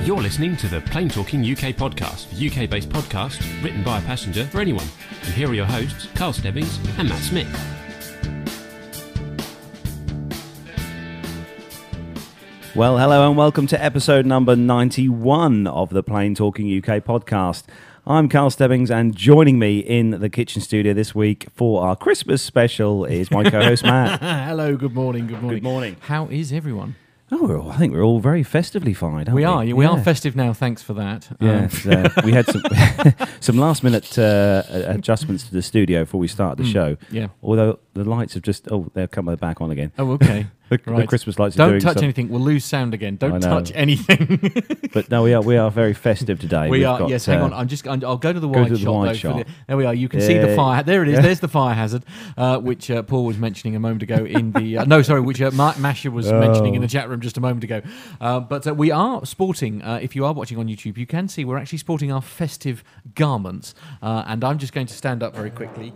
You're listening to the Plane Talking UK podcast, a UK-based podcast written by a passenger for anyone. And here are your hosts, Carl Stebbings and Matt Smith. Well, hello and welcome to episode number 91 of the Plane Talking UK podcast. I'm Carl Stebbings, and joining me in the kitchen studio this week for our Christmas special is my co-host Matt. Hello, good morning, good morning. Good morning. How is everyone? Oh, I think we're all very festively fine, aren't we? We are festive now, thanks for that. Yes, we had some last-minute adjustments to the studio before we started the show. Yeah. Although the lights have just... Oh, they've come back on again. Oh, okay. The Christmas lights are doing Don't touch anything. We'll lose sound again. Don't touch anything. But no, we are very festive today. We are. Yes, hang on. I'll go to the wide shot. There we are. You can see the fire. There it is. Yeah. There's the fire hazard, which Paul was mentioning a moment ago in the... which Masha was mentioning in the chat room just a moment ago. But we are sporting, if you are watching on YouTube, you can see we're actually sporting our festive garments. And I'm just going to stand up very quickly.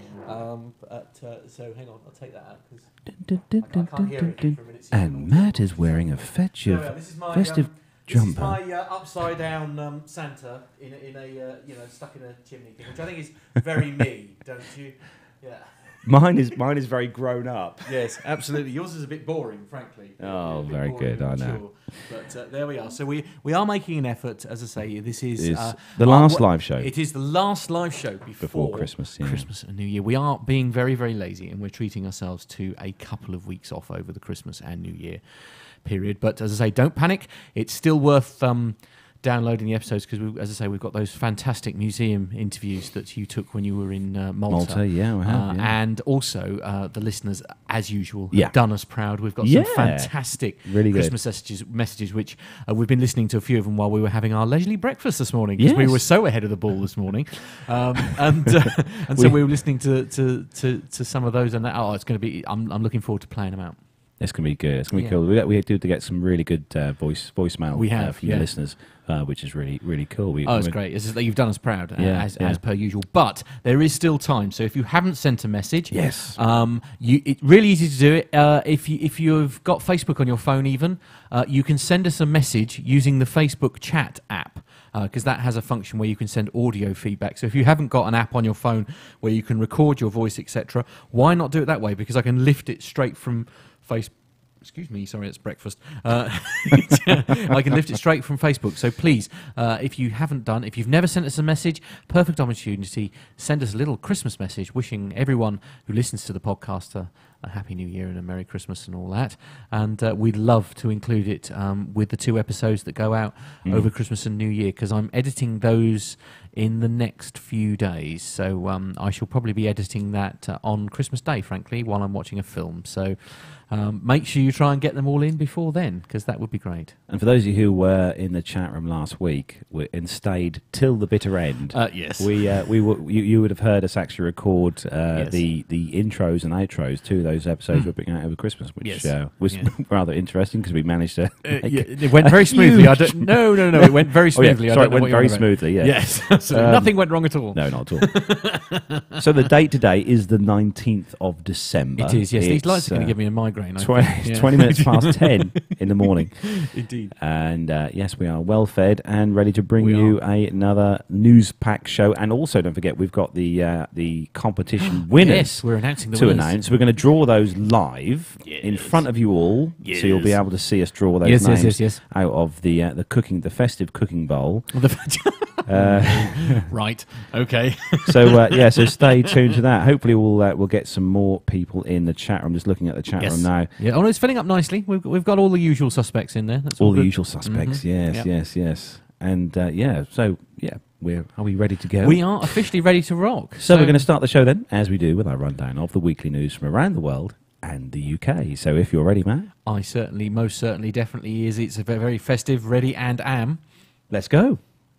So hang on, I'll take that out because I can't hear it for a minute. And Matt is wearing a festive jumper. This is my upside down Santa in a stuck in a chimney thing, which I think is very me, don't you? Yeah. Mine is very grown up. Yes, absolutely. Yours is a bit boring, frankly. Oh, very good. I know. But there we are. So we are making an effort. As I say, this is the last live show. It is the last live show before Christmas. Yeah. Christmas and New Year. We are being very, very lazy, and we're treating ourselves to a couple of weeks off over the Christmas and New Year period. But as I say, don't panic. It's still worth downloading the episodes because, as I say, we've got those fantastic museum interviews that you took when you were in Malta. Yeah, we have. And also the listeners, as usual, Yeah. have done us proud. We've got some fantastic really Christmas messages, which we've been listening to a few of them while we were having our leisurely breakfast this morning because we were so ahead of the ball this morning, and so we were listening to some of those, and it's going to be. I'm looking forward to playing them out. It's going to be good. It's going to be cool. We do to get some really good voicemail from the listeners, which is really, really cool. It's great. It's just that you've done us proud, as per usual. But there is still time. So if you haven't sent a message, it's really easy to do it. If you've got Facebook on your phone even, you can send us a message using the Facebook chat app. Because that has a function where you can send audio feedback. So if you haven't got an app on your phone where you can record your voice, etc., why not do it that way? Because I can lift it straight from Facebook. Excuse me, sorry, it's breakfast. I can lift it straight from Facebook. So please, if you've never sent us a message, perfect opportunity, send us a little Christmas message wishing everyone who listens to the podcast a Happy New Year and a Merry Christmas and all that. And we'd love to include it with the 2 episodes that go out over Christmas and New Year, because I'm editing those in the next few days. So I shall probably be editing that on Christmas Day, frankly, while I'm watching a film. So make sure you try and get them all in before then, because that would be great. And for those of you who were in the chat room last week and stayed till the bitter end, yes, you would have heard us actually record the intros and outros to those episodes we're putting out over Christmas, which was rather interesting because we managed to. It went very smoothly. No. It went very smoothly. It went very smoothly. Yeah. Yes, absolutely. Nothing went wrong at all. No, not at all. So the date today is the 19th of December. It is. Yes, these lights are going to give me a migraine. 20 minutes past 10 in the morning. Indeed. And yes, we are well fed and ready to bring you another news pack show. And also, don't forget, we've got the competition winners. Yes, we're announcing the winners. Announce. We're going to draw those live in front of you all, so you'll be able to see us draw those names out of the festive cooking bowl. Right. Okay. So stay tuned to that. Hopefully, we'll get some more people in the chat room. Just looking at the chat room now. Yeah. Oh, no, it's filling up nicely. We've got all the usual suspects in there. That's all all the good. usual suspects. Mm-hmm. Yes. And are we ready to go? We are officially ready to rock. So we're going to start the show then, as we do, with our rundown of the weekly news from around the world and the UK. So if you're ready, Matt. I certainly, most certainly, definitely is. It's a very festive, ready and am. Let's go.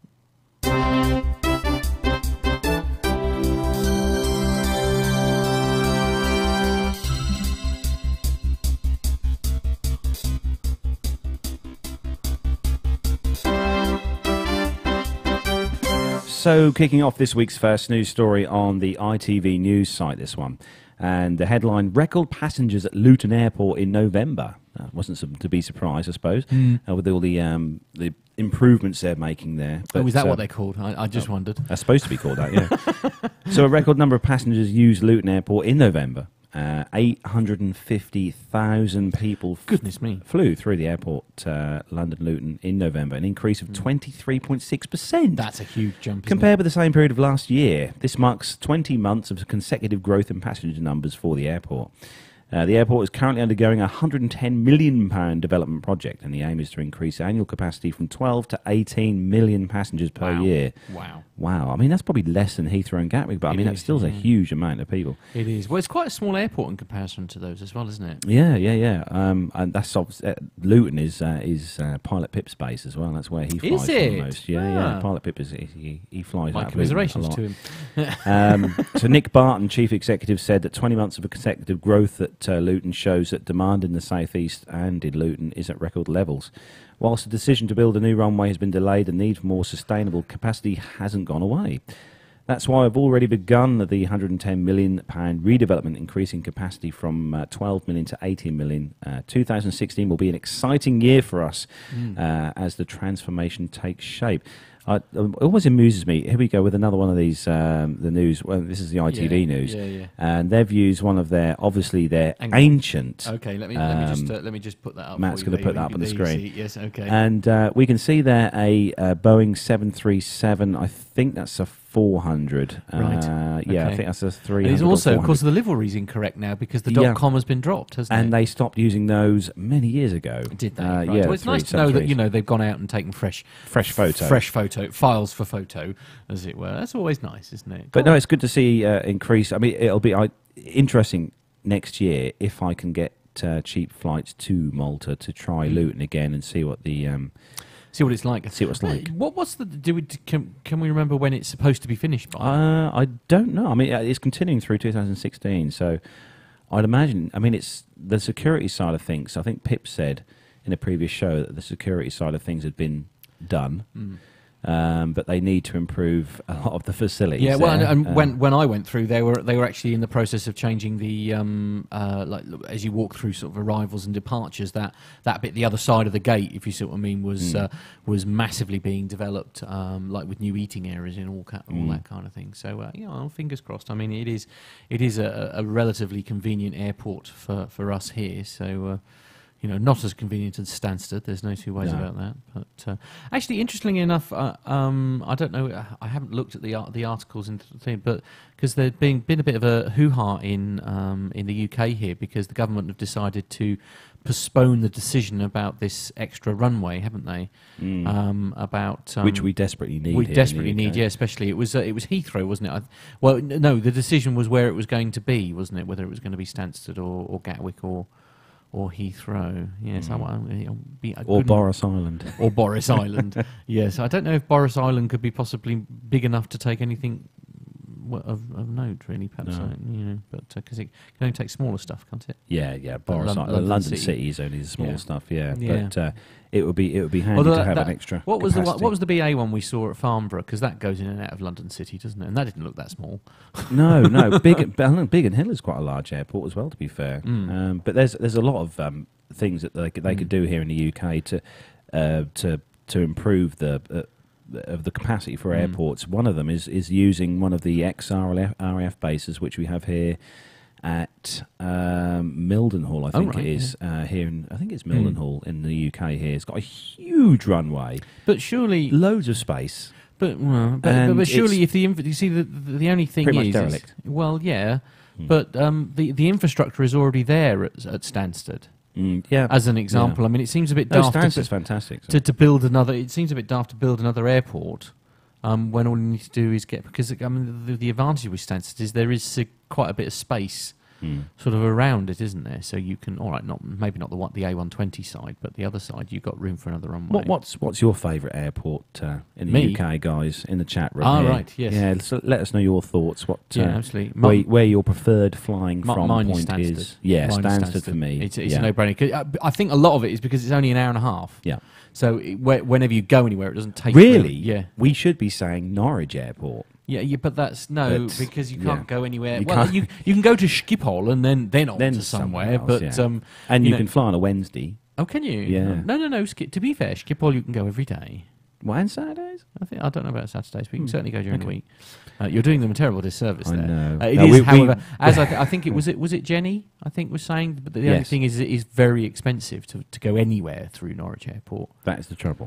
So, kicking off this week's first news story on the ITV News site, this one. And the headline, record passengers at Luton Airport in November. wasn't to be surprised, I suppose, with all the improvements they're making there. But, is that what they're called? I just wondered. They're supposed to be called that, yeah. So a record number of passengers used Luton Airport in November. 850,000 people flew through the airport, London Luton, in November, an increase of 23.6%. That's a huge jump. Compared with the same period of last year. This marks 20 months of consecutive growth in passenger numbers for the airport. The airport is currently undergoing a £110 million development project, and the aim is to increase annual capacity from 12 to 18 million passengers per year. Wow. I mean, that's probably less than Heathrow and Gatwick, but I mean, that's still a huge amount of people. It is. Well, it's quite a small airport in comparison to those as well, isn't it? Yeah. And that's Luton is Pilot Pip's base as well. That's where he flies the most. Yeah. Pilot Pip he flies out of Luton a lot. To him. So Nick Barton, chief executive, said that 20 months of consecutive growth at Luton shows that demand in the southeast and in Luton is at record levels. Whilst the decision to build a new runway has been delayed, the need for more sustainable capacity hasn't gone away. That's why I've already begun the £110 million redevelopment, increasing capacity from 12 million to 18 million. 2016 will be an exciting year for us as the transformation takes shape. It always amuses me. Here we go with another one of these, the news. Well, this is the ITV news. And they've used one of their, obviously, their ancient... Okay, let me just put that up. Matt's going to put that up on the screen. Yes, okay. And we can see there a Boeing 737, I think that's a 400. Right. Yeah, I think that's a 300. It's also, of course, the livery's incorrect now because the .com has been dropped, hasn't it? And they stopped using those many years ago. Did they? Right. Well, it's nice to know that they've gone out and taken fresh photo files for photo, as it were. That's always nice, isn't it? But no, it's good to see increase. I mean, it'll be interesting next year if I can get cheap flights to Malta to try Luton again and see what the see what it's like. See what it's like. What's the? Can we remember when it's supposed to be finished by? I don't know. I mean, it's continuing through 2016, so I'd imagine. I mean, it's the security side of things. I think Pip said in a previous show that the security side of things had been done. But they need to improve a lot of the facilities. Yeah, well, and when I went through, they were actually in the process of changing the like as you walk through sort of arrivals and departures, that bit, the other side of the gate, if you see what I mean, was massively being developed, like with new eating areas and all that kind of thing. So fingers crossed. I mean, it is a relatively convenient airport for us here. So. Not as convenient as Stansted. There's no two ways about that. But actually, interestingly enough, I don't know. I haven't looked at the articles into the thing, but because there's been a bit of a hoo-ha in the UK here because the government have decided to postpone the decision about this extra runway, haven't they? About which we desperately need. We desperately need, yeah. Especially it was Heathrow, wasn't it? Well, no, the decision was where it was going to be, wasn't it? Whether it was going to be Stansted or Gatwick or Heathrow, yes. Or Boris Island. Or Boris Island, yes. I don't know if Boris Island could be possibly big enough to take anything of note, really, perhaps. No. But because it can only take smaller stuff, can't it? Yeah. Boris Island, London City is only the small stuff, But it would be handy to have an extra. What was the BA one we saw at Farnborough? Because that goes in and out of London City, doesn't it? And that didn't look that small. No. Biggin Hill is quite a large airport as well, to be fair. But there's a lot of things that they could do here in the UK to improve the capacity for airports. One of them is using one of the ex-RAF bases, which we have here at Mildenhall, I think it is. Here I think it's Mildenhall in the UK here. It's got a huge runway. But surely... Loads of space. But surely if you see, the only thing pretty much derelict. Well, yeah, but the infrastructure is already there at Stansted. As an example, I mean, it seems a bit daft. Stansted's fantastic. To build another, it seems a bit daft to build another airport when all you need to do is because I mean the advantage with Stansted is there is quite a bit of space sort of around it, isn't there? So you can, maybe not the A120 side, but the other side you've got room for another runway. What's your favourite airport in the UK, guys? In the chat room. Right, yes. Yeah, so let us know your thoughts. Absolutely. Where your preferred flying from mine point is Stansted. Is? Yeah, Stansted for me. It's a no-brainer. I think a lot of it is because it's only an hour and a half. Yeah. So whenever you go anywhere, it doesn't take... Really? Yeah. We should be saying Norwich Airport. Yeah, but that's because you can't go anywhere. You can go to Schiphol and then on to somewhere, else, but and you can fly on a Wednesday. Oh, can you? Yeah. No. To be fair, Schiphol you can go every day. Why on Saturdays? I don't know about Saturdays, but you can certainly go during the week. You're doing them a terrible disservice there. I know. It is, however, as I think it was Jenny, I think, was saying, but the only thing is it is very expensive to go anywhere through Norwich Airport. That is the trouble.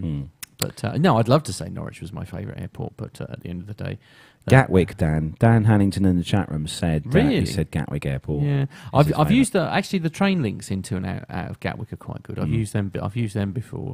But no, I'd love to say Norwich was my favourite airport, but at the end of the day... Gatwick, Dan Hannington in the chat room said... Really? He said Gatwick Airport. Yeah. I've used the train links into and out of Gatwick are quite good. I've used them before.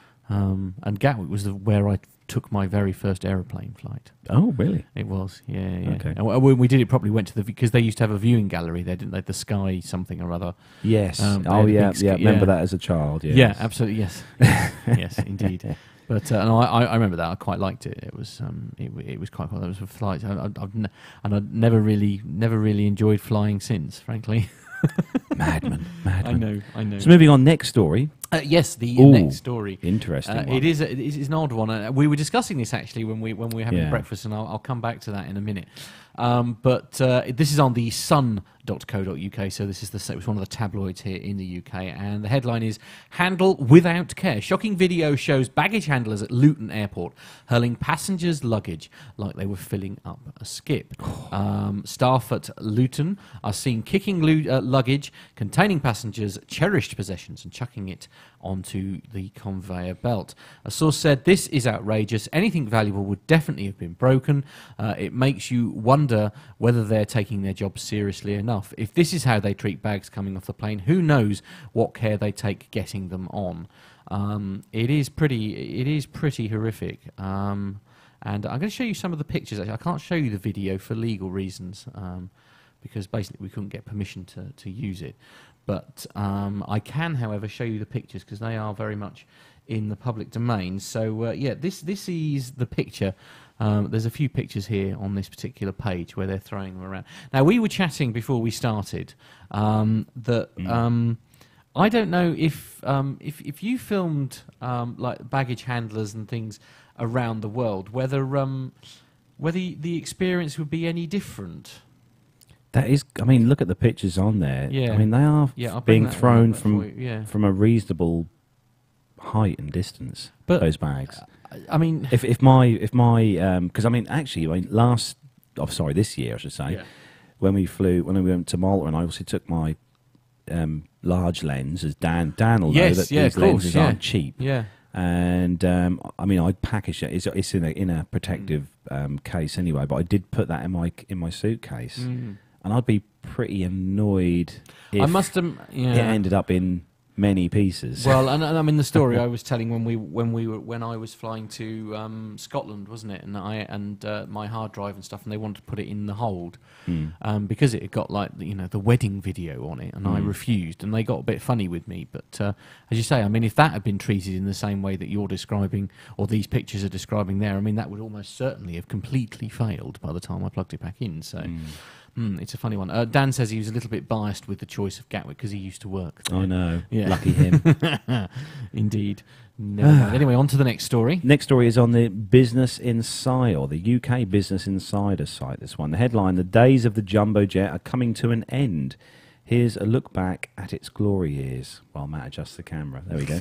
And Gatwick was where I took my very first aeroplane flight. Oh, really? It was, yeah. Okay. And when we did it properly, went to because they used to have a viewing gallery there, didn't they? The Sky something or other. Yes. Remember that as a child. Yes. Yeah, absolutely. Yes. Yes, indeed. But and I remember that I quite liked it. It was quite cool. That was a flight. I've never really enjoyed flying since, frankly. Madman. I know. So moving on, next story. Yes, the next story. Interesting. It is an odd one. We were discussing this actually when we were having breakfast, and I'll come back to that in a minute. But this is on the sun.co.uk, so this is it was one of the tabloids here in the UK, and the headline is "Handle Without Care." Shocking video shows baggage handlers at Luton Airport hurling passengers' luggage like they were filling up a skip. Staff at Luton are seen kicking luggage containing passengers' cherished possessions and chucking it onto the conveyor belt. A source said, "This is outrageous. Anything valuable would definitely have been broken. It makes you wonder whether they're taking their job seriously enough. If this is how they treat bags coming off the plane, who knows what care they take getting them on." It is pretty horrific. And I'm going to show you some of the pictures. Actually, I can't show you the video for legal reasons, because basically we couldn't get permission to use it. But I can, however, show you the pictures because they are very much in the public domain. So this is the picture. There's a few pictures here on this particular page where they're throwing them around. Now, we were chatting before we started that I don't know if you filmed like baggage handlers and things around the world, whether the experience would be any different. That is, I mean, look at the pictures on there. Yeah. I mean, they are being thrown from a reasonable height and distance. But those bags. I mean, if my because I mean, actually, this year I should say, when we went to Malta, and I also took my large lens, as Dan will know that these lenses aren't cheap. Yeah. And I mean, I packaged it. It's in a protective case anyway. But I did put that in my suitcase, and I'd be pretty annoyed if it ended up in many pieces. Well, and I mean the story I was telling when I was flying to Scotland, wasn't it? And my hard drive and stuff, and they wanted to put it in the hold because it had got like the wedding video on it, and I refused, and they got a bit funny with me. But as you say, I mean, if that had been treated in the same way that you're describing, or these pictures are describing there, I mean, that would almost certainly have completely failed by the time I plugged it back in. So. It's a funny one. Dan says he was a little bit biased with the choice of Gatwick because he used to work there. I know. Yeah. Lucky him. Indeed. Never mind. Anyway, on to the next story. Next story is on the Business Insider, or the UK Business Insider site, this one. The headline, "The days of the jumbo jet are coming to an end. Here's a look back at its glory years." While Matt adjusts the camera. There we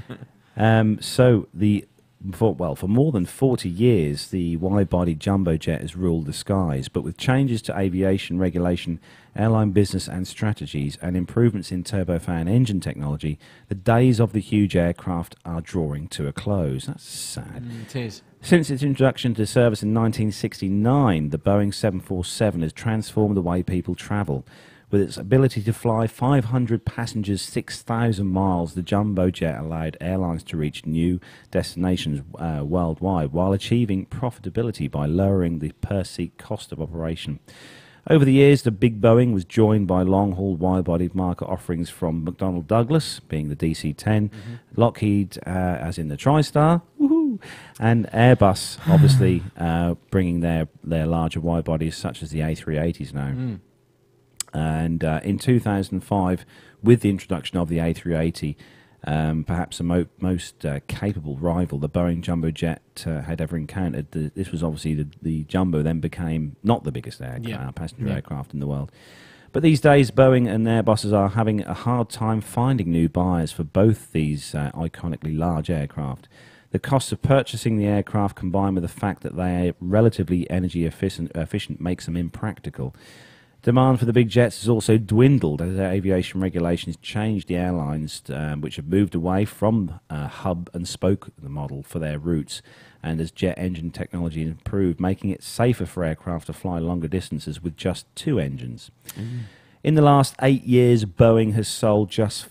go. For more than 40 years, the wide-body jumbo jet has ruled the skies, but with changes to aviation regulation, airline business and strategies, and improvements in turbofan engine technology, the days of the huge aircraft are drawing to a close. That's sad. It is. Since its introduction to service in 1969, the Boeing 747 has transformed the way people travel. With its ability to fly 500 passengers 6,000 miles, the jumbo jet allowed airlines to reach new destinations worldwide while achieving profitability by lowering the per-seat cost of operation. Over the years, the big Boeing was joined by long-haul wide-body market offerings from McDonnell Douglas, being the DC-10, Lockheed, as in the TriStar, and Airbus, obviously, bringing their larger wide-bodies, such as the A380s now. And in 2005, with the introduction of the A380, perhaps the most capable rival the Boeing jumbo jet had ever encountered. This was obviously the jumbo then became not the biggest passenger aircraft in the world. But these days, Boeing and Airbus are having a hard time finding new buyers for both these iconically large aircraft. The cost of purchasing the aircraft combined with the fact that they are relatively energy efficient makes them impractical. Demand for the big jets has also dwindled as aviation regulations changed the airlines, which have moved away from hub and spoke the model for their routes, and as jet engine technology improved, making it safer for aircraft to fly longer distances with just 2 engines. In the last 8 years, Boeing has sold just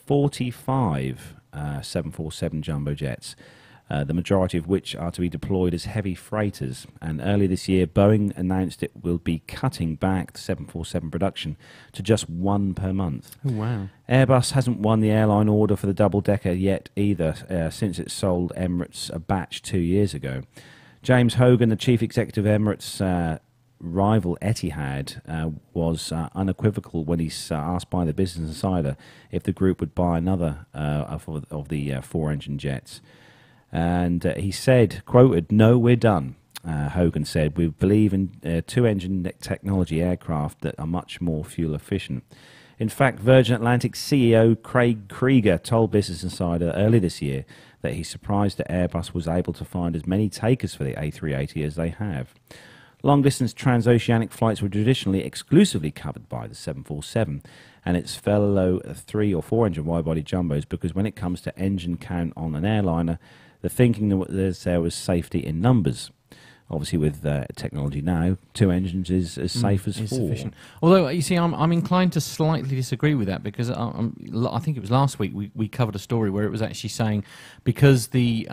45 747 jumbo jets, the majority of which are to be deployed as heavy freighters. And earlier this year, Boeing announced it will be cutting back the 747 production to just 1 per month. Oh, wow. Airbus hasn't won the airline order for the double-decker yet either, since it sold Emirates a batch 2 years ago. James Hogan, the chief executive of Emirates' rival Etihad, was unequivocal when he's asked by the Business Insider if the group would buy another of the 4-engine jets. And he said, quoted, "No, we're done." Hogan said, "We believe in 2-engine technology aircraft that are much more fuel efficient." In fact, Virgin Atlantic CEO Craig Krieger told Business Insider earlier this year that he's surprised that Airbus was able to find as many takers for the A380 as they have. Long-distance transoceanic flights were traditionally exclusively covered by the 747 and its fellow 3- or 4-engine wide-body jumbos, because when it comes to engine count on an airliner, the thinking that there was safety in numbers. Obviously, with technology now, 2 engines is as safe as 4. Sufficient. Although, you see, I'm inclined to slightly disagree with that, because I think it was last week we covered a story where it was actually saying because the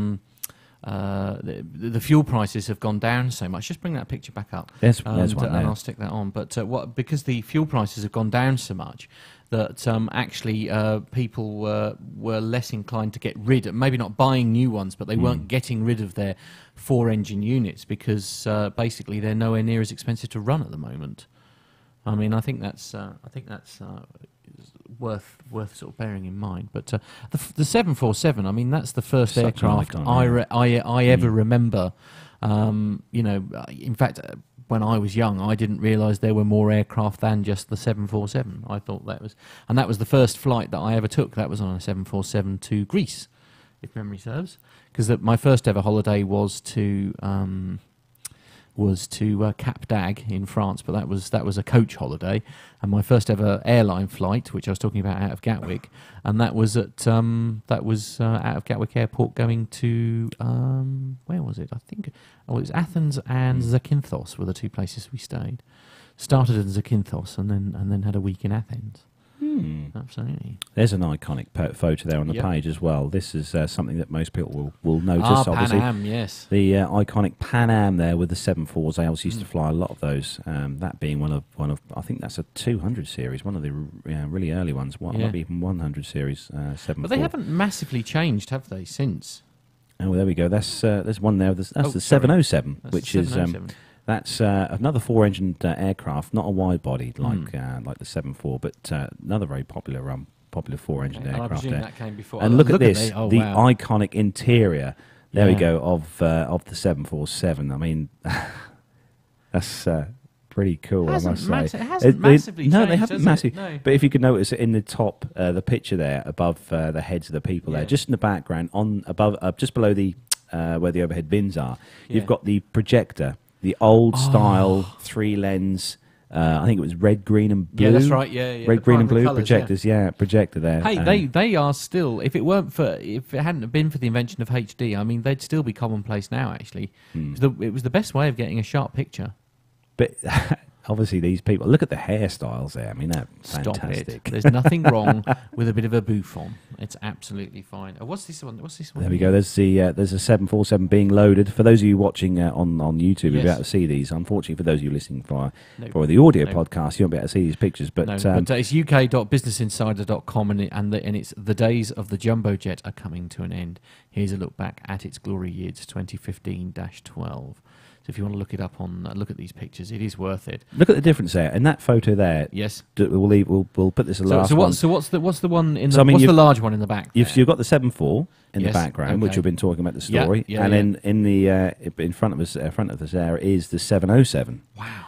fuel prices have gone down so much. Just bring that picture back up. There's one there. And I'll stick that on. But because the fuel prices have gone down so much, that actually people were less inclined to get rid of, maybe not buying new ones, but they weren't getting rid of their 4-engine units because basically they're nowhere near as expensive to run at the moment. I mean, I think that's worth sort of bearing in mind. But the 747, I mean, that's the first aircraft I ever remember. In fact, when I was young, I didn't realise there were more aircraft than just the 747. I thought that was the first flight that I ever took. That was on a 747 to Greece, if memory serves, because my first ever holiday was to Cap d'Agde in France, but that was a coach holiday, and my first ever airline flight, which I was talking about, out of Gatwick, and that was out of Gatwick Airport going to where was it? I think it was Athens and Zakynthos were the 2 places we stayed. Started in Zakynthos and then had a week in Athens. Absolutely. There's an iconic photo there on the page as well. This is something that most people will notice. Obviously, Pan Am, yes. The iconic Pan Am there with the 74s. They also used to fly a lot of those. That being one of I think that's a 200 series, one of the really early ones. Maybe even 100 series 74. But they haven't massively changed, have they, since? Oh, well, there we go. There's one there. That's the 707, which is. That's another 4-engine aircraft, not a wide-body like the 74, but another very popular 4-engine aircraft. I presume that came before. And look at this, the iconic interior. There we go of the 747. I mean, that's pretty cool. I must say, it hasn't massively changed. No, they haven't massively. No. But if you could notice in the top, the picture there above the heads of the people there, just in the background, just below the where the overhead bins are, you've got the projector. The old style 3-lens, I think it was red, green, and blue. Yeah, that's right. Yeah. Red, green, and blue colours, projectors. Yeah, projector there. Hey, they are still. If it hadn't been for the invention of HD, I mean, they'd still be commonplace now. Actually, it was the best way of getting a sharp picture. But obviously, these people look at the hairstyles there. I mean, they're fantastic. Stop it. There's nothing wrong with a bit of a bouffon. It's absolutely fine. What's this one? There we go. There's a 747 being loaded. For those of you watching on YouTube, you'll be able to see these. Unfortunately, for those of you listening for the audio podcast, you won't be able to see these pictures. But, but it's uk.businessinsider.com, and it's the days of the jumbo jet are coming to an end. Here's a look back at its glory years, 2015-12. So if you want to look it up look at these pictures, it is worth it. Look at the difference there. In that photo there, yes, we'll put this as the last one. So what's the one in the what's the large one in the back? You've got the 7.4 in the background, which we've been talking about the story, and then in front of us there is the 707. Wow.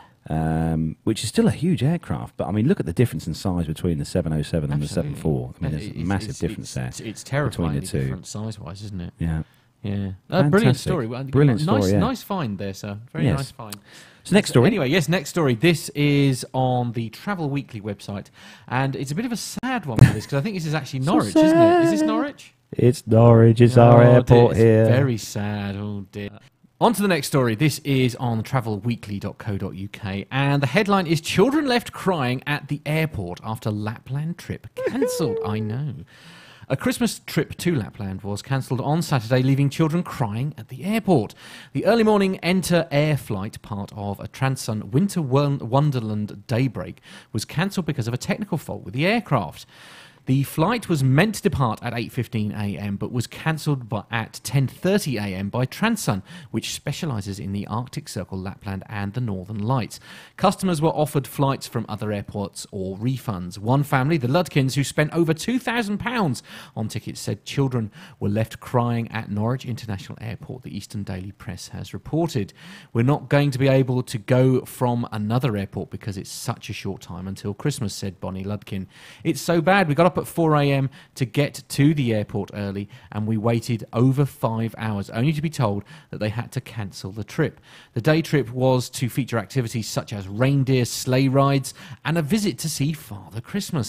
Which is still a huge aircraft, but I mean, look at the difference in size between the 707 and the 7.4. I mean, there's a massive difference there. It's terrifying between the two, different size-wise, isn't it? Yeah. Yeah. Brilliant story. Brilliant story. Nice find there, sir. Very nice find. So next story. Anyway, next story. This is on the Travel Weekly website, and it's a bit of a sad one for this because I think this is actually Norwich, isn't it? Is this Norwich? It's Norwich. It's our airport here. Very sad. Oh dear. On to the next story. This is on travelweekly.co.uk, and the headline is "Children left crying at the airport after Lapland trip cancelled." I know. A Christmas trip to Lapland was cancelled on Saturday, leaving children crying at the airport. The early morning Enter Air flight, part of a Transun Winter Wonderland Daybreak, was cancelled because of a technical fault with the aircraft. The flight was meant to depart at 8:15 a.m. but was cancelled at 10:30 a.m. by Transun, which specialises in the Arctic Circle, Lapland and the Northern Lights. Customers were offered flights from other airports or refunds. One family, the Ludkins, who spent over £2,000 on tickets, said children were left crying at Norwich International Airport, the Eastern Daily Press has reported. "We're not going to be able to go from another airport because it's such a short time until Christmas," said Bonnie Ludkin. "It's so bad. We got up at 4 a.m. to get to the airport early, and we waited over 5 hours, only to be told that they had to cancel the trip. The day trip was to feature activities such as reindeer sleigh rides and a visit to see Father Christmas."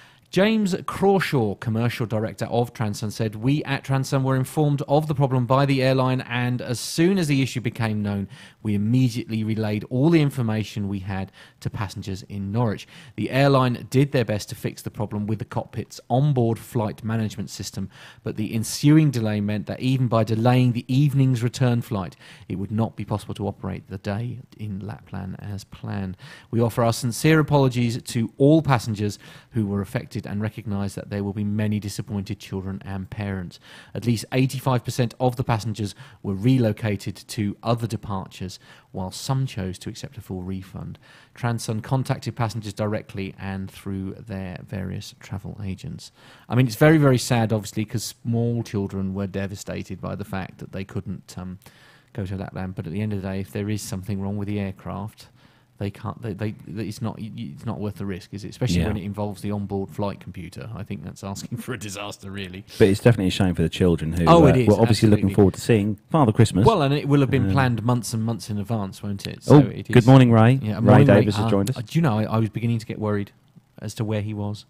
James Crawshaw, commercial director of Transun, said, "We at Transun were informed of the problem by the airline, and as soon as the issue became known, we immediately relayed all the information we had to passengers in Norwich. The airline did their best to fix the problem with the cockpit's onboard flight management system, but the ensuing delay meant that even by delaying the evening's return flight, it would not be possible to operate the day in Lapland as planned. We offer our sincere apologies to all passengers who were affected and recognise that there will be many disappointed children and parents. At least 85% of the passengers were relocated to other departures, while some chose to accept a full refund. Transun contacted passengers directly and through their various travel agents." I mean, it's very, very sad, obviously, because small children were devastated by the fact that they couldn't go to Lapland. But at the end of the day, if there is something wrong with the aircraft, they can't. It's not worth the risk, is it? Especially when it involves the onboard flight computer. I think that's asking for a disaster, really. But it's definitely a shame for the children who it is, were obviously looking forward to seeing Father Christmas. Well, and it will have been planned months and months in advance, won't it? So good morning, Ray. Yeah, Ray Davis has joined us. Do you know, I was beginning to get worried as to where he was.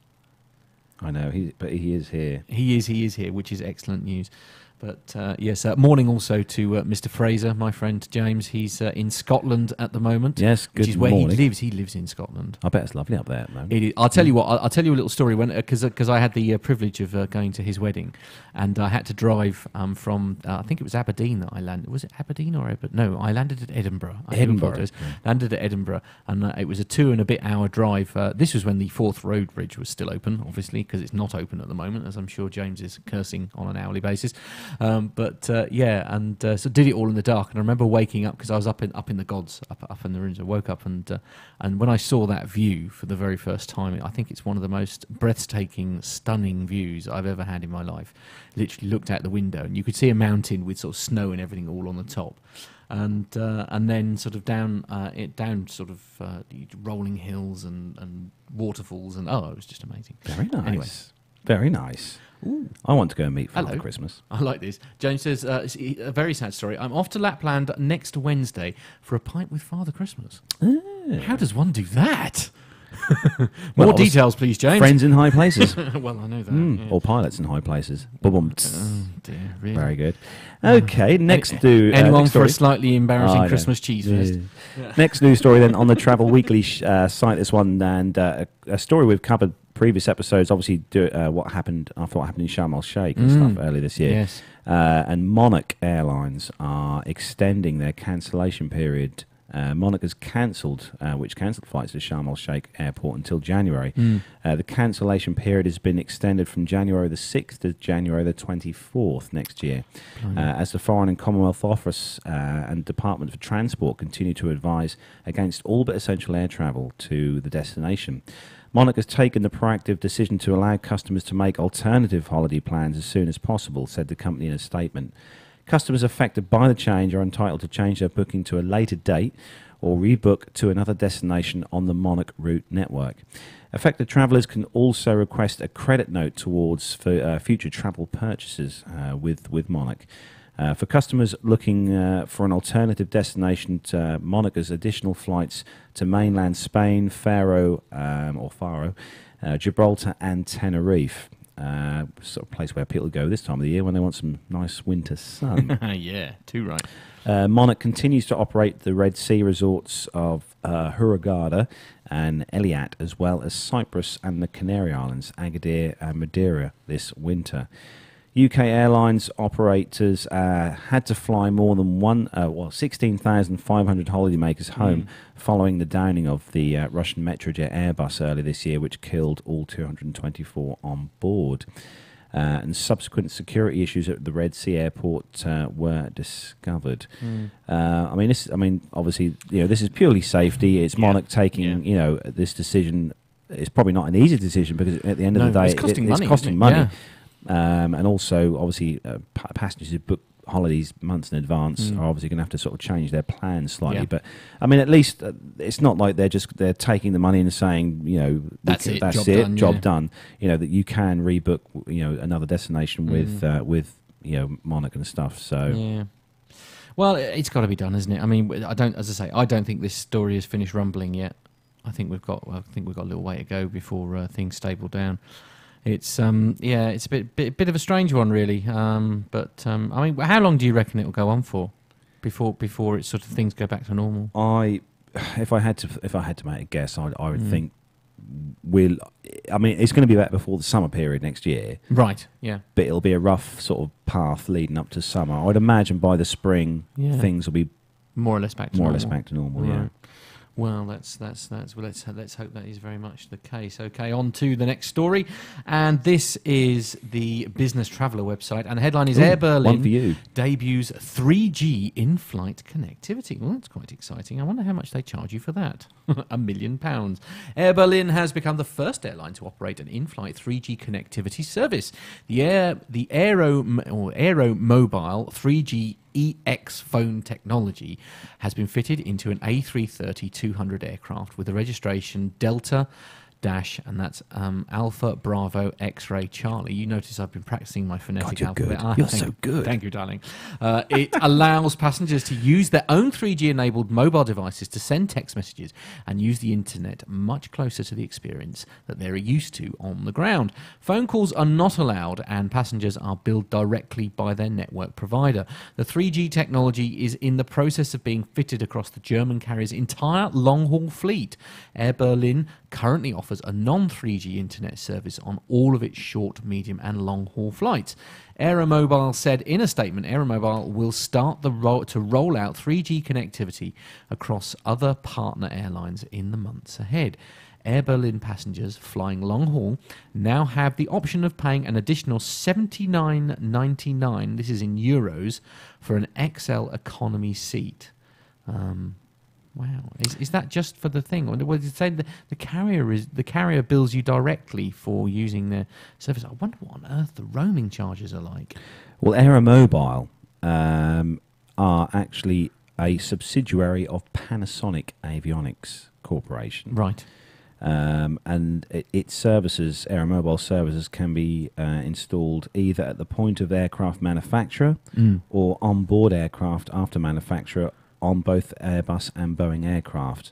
I know, but he is here. He is here, which is excellent news. But yes, morning also to Mr. Fraser, my friend James. He's in Scotland at the moment. Yes, good which is where morning. he lives. He lives in Scotland. I bet it's lovely up there at the moment. It is. I'll tell you what. I'll tell you a little story because I had the privilege of going to his wedding, and I had to drive from I think it was Aberdeen that I landed. Was it Aberdeen or Edinburgh? No, I landed at Edinburgh. Landed at Edinburgh, and it was a 2.5-hour drive. This was when the Forth Road Bridge was still open, obviously, because it's not open at the moment, as I'm sure James is cursing on an hourly basis. So did it all in the dark, and I remember waking up because I was up in the gods, up in the rooms. I woke up and when I saw that view for the very first time, I think it's one of the most breathtaking, stunning views I've ever had in my life. Literally looked out the window and you could see a mountain with sort of snow and everything all on the top, and then sort of down rolling hills and waterfalls, and it was just amazing. Very nice. Anyway. Very nice. Ooh. I want to go and meet Father Christmas. I like this. James says, it's a very sad story. "I'm off to Lapland next Wednesday for a pint with Father Christmas." How does one do that? More details, please, James. Friends in high places. Well, I know that. Or pilots in high places. Boom. Oh, dear. Really? Very good. Okay, next Anyone for story. a slightly embarrassing Christmas cheese fest? Yeah. Next news story then on the Travel Weekly site, this one, and a story we've covered previous episodes, obviously what happened in Sharm el-Sheikh and stuff earlier this year. Yes. And Monarch Airlines are extending their cancellation period Monarch has cancelled flights to Sharm el-Sheikh Airport until January. The cancellation period has been extended from January the 6th to January the 24th next year, as the Foreign and Commonwealth Office and Department for Transport continue to advise against all but essential air travel to the destination. Monarch has taken the proactive decision to allow customers to make alternative holiday plans as soon as possible, said the company in a statement. Customers affected by the change are entitled to change their booking to a later date or rebook to another destination on the Monarch route network. Affected travellers can also request a credit note towards future travel purchases with Monarch. For customers looking for an alternative destination to Monarch, has additional flights to mainland Spain, Faro, Gibraltar and Tenerife. Sort of place where people go this time of the year when they want some nice winter sun. Yeah, too right. Monarch continues to operate the Red Sea resorts of Hurghada and Eliat, as well as Cyprus and the Canary Islands, Agadir and Madeira this winter. UK airlines operators had to fly more than 16,500 holidaymakers home following the downing of the Russian Metrojet Airbus earlier this year, which killed all 224 on board. And subsequent security issues at the Red Sea airport were discovered. Obviously, this is purely safety. It's Monarch taking, this decision. It's probably not an easy decision because at the end of the day, it's costing money. It's costing money. Yeah. And also, obviously, passengers who book holidays months in advance are obviously going to have to sort of change their plans slightly. But at least it's not like they're taking the money and saying, that's it, job done. That you can rebook, another destination with Monarch and stuff. So well, it's got to be done, isn't it? I mean, I don't think this story has finished rumbling yet. I think we've got a little way to go before things stable down. It's it's a bit of a strange one, really. How long do you reckon it will go on for before it sort of things go back to normal? If I had to make a guess, I would think it's going to be back before the summer period next year, right? Yeah, but it'll be a rough sort of path leading up to summer. I'd imagine by the spring things will be more or less back to normal. Right. Yeah. Well, let's hope that is very much the case. Okay, on to the next story, and this is the Business Traveller website, and the headline is Air Berlin debuts 3G in-flight connectivity. Well, that's quite exciting. I wonder how much they charge you for that. £1 million. Air Berlin has become the first airline to operate an in-flight 3G connectivity service. The Aero Mobile 3G EX phone technology has been fitted into an A330-200 aircraft with a registration Delta dash, and that's Alpha Bravo X-Ray Charlie. You notice I've been practicing my phonetic alphabet. Good. You're so good. Thank you, darling. It allows passengers to use their own 3G-enabled mobile devices to send text messages and use the internet much closer to the experience that they're used to on the ground. Phone calls are not allowed, and passengers are billed directly by their network provider. The 3G technology is in the process of being fitted across the German carrier's entire long-haul fleet. Air Berlin currently offers a non-3G internet service on all of its short, medium and long-haul flights. Aeromobile said in a statement, Aeromobile will start to roll out 3G connectivity across other partner airlines in the months ahead. Air Berlin passengers flying long-haul now have the option of paying an additional $79.99, this is in euros, for an XL economy seat. Wow, is that just for the thing? Or was it saying the carrier bills you directly for using their service? I wonder what on earth the roaming charges are like. Well, Aeromobile are actually a subsidiary of Panasonic Avionics Corporation, right? And its services, Aeromobile services, can be installed either at the point of aircraft manufacturer or on board aircraft after manufacture on both Airbus and Boeing aircraft.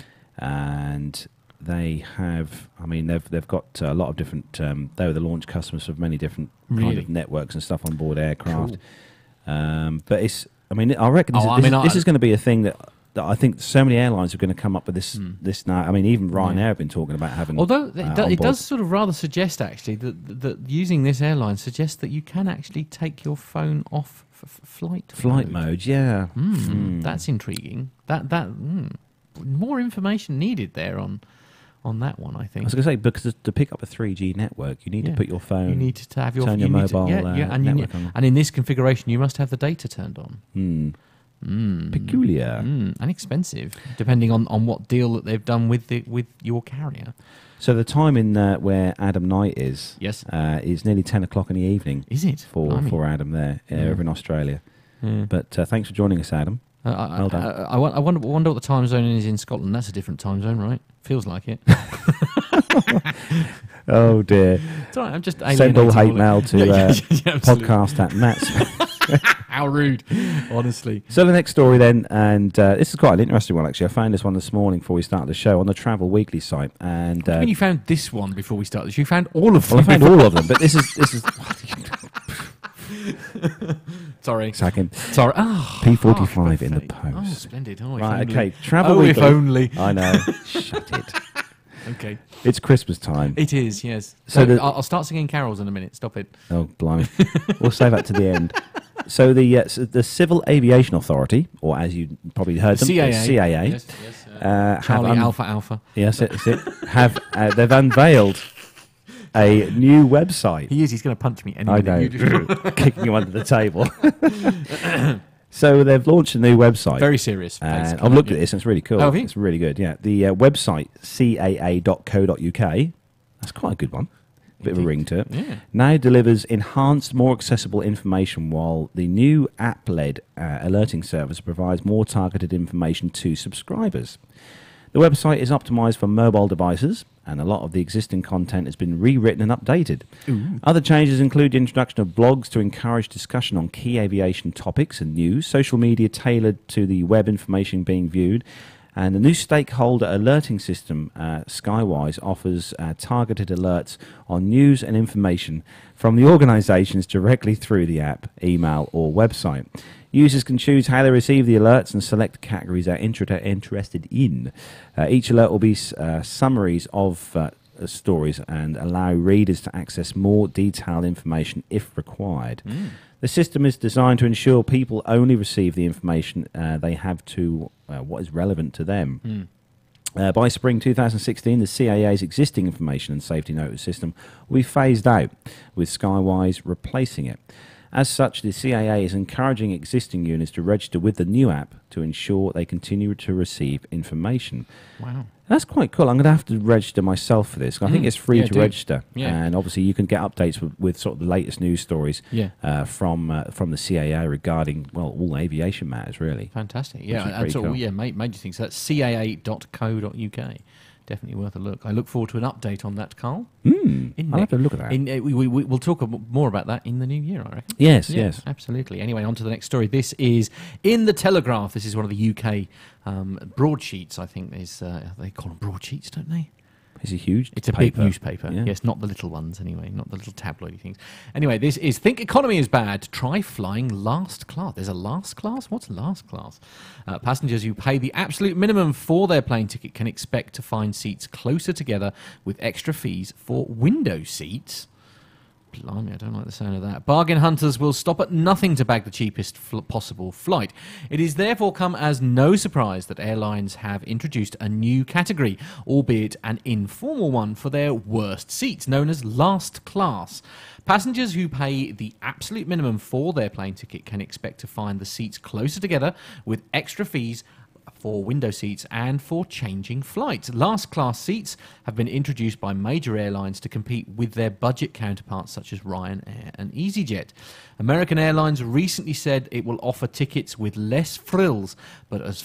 And they have, they've got a lot of different, they were the launch customers for many different kind of networks and stuff on board aircraft. Cool. But it's, I reckon this is going to be a thing that I think so many airlines are going to come up with this now. I mean, even Ryanair have been talking about having. Although it does sort of rather suggest actually that using this airline suggests that you can actually take your phone off flight mode. Yeah, that's intriguing. More information needed there on that one, I think. I was going to say, because to pick up a 3G network, you need to put your phone. You need to have your mobile network on. And in this configuration, you must have the data turned on. Peculiar and expensive, depending on what deal that they've done with your carrier. So the time in where Adam Knight is, is nearly 10 o'clock in the evening. Is it? For Adam there over in Australia. But thanks for joining us, Adam. Well done. I wonder what the time zone is in Scotland. That's a different time zone, right? Feels like it. Oh dear! It's all right, I'm just send all hate mail to podcast@Mats. How rude, honestly. So the next story then, and this is quite an interesting one actually. I found this one this morning before we started the show on the Travel Weekly site. And what do you mean you found this one before we started the show? You found all of them. Well, I found all of them, but this is. Sorry. Second. Sorry. P45 in the post. Oh, splendid. Right, okay. Travel Weekly. If only. I know. Shut it. Okay. It's Christmas time. It is, yes. So I'll start singing carols in a minute. Stop it. Oh, blimey. We'll save that to the end. So the Civil Aviation Authority, or as you probably heard them, CAA. Yes. Charlie Alpha. Yes, that's it. They've unveiled a new website. He's going to punch me anyway. I know. Kicking him under the table. So they've launched a new website. Very serious. And I've looked at this and it's really cool. Oh, have you? It's really good, yeah. The website, caa.co.uk, that's quite a good one. Bit of a ring to it. Yeah. Now delivers enhanced, more accessible information, while the new app-led alerting service provides more targeted information to subscribers. The website is optimized for mobile devices, and a lot of the existing content has been rewritten and updated. Ooh. Other changes include the introduction of blogs to encourage discussion on key aviation topics and news, social media tailored to the web information being viewed, and the new stakeholder alerting system, Skywise, offers targeted alerts on news and information from the organisations directly through the app, email or website. Users can choose how they receive the alerts and select categories they're interested in. Each alert will be summaries of stories and allow readers to access more detailed information if required. The system is designed to ensure people only receive the information they have to what is relevant to them. By spring 2016, the CAA's existing information and safety notice system will be phased out, with Skywise replacing it. As such, the CAA is encouraging existing units to register with the new app to ensure they continue to receive information. Wow. That's quite cool. I'm going to have to register myself for this. I think it's free to register. Yeah. And obviously you can get updates with sort of the latest news stories from the CAA regarding, well, all aviation matters, really. Fantastic. Yeah, and so, cool. Major things. So that's caa.co.uk. Definitely worth a look. I look forward to an update on that, Carl. I'll have to look at that. We'll talk more about that in the new year, I reckon. Yes. Absolutely. Anyway, on to the next story. This is in the Telegraph. This is one of the UK broadsheets, I think. They call them broadsheets, don't they? It's a huge It's a big newspaper. Yeah. Yes, not the little ones anyway, not the little tabloidy things. Anyway, this is Think Economy is Bad. Try flying last class. There's a last class? What's last class? Passengers who pay the absolute minimum for their plane ticket can expect to find seats closer together with extra fees for window seats. Blimey, I don't like the sound of that. Bargain hunters will stop at nothing to bag the cheapest possible flight. It is therefore come as no surprise that airlines have introduced a new category, albeit an informal one, for their worst seats, known as last class. Passengers who pay the absolute minimum for their plane ticket can expect to find the seats closer together with extra fees for window seats and for changing flights. Last class seats have been introduced by major airlines to compete with their budget counterparts such as Ryanair and EasyJet. American Airlines recently said it will offer tickets with less frills but at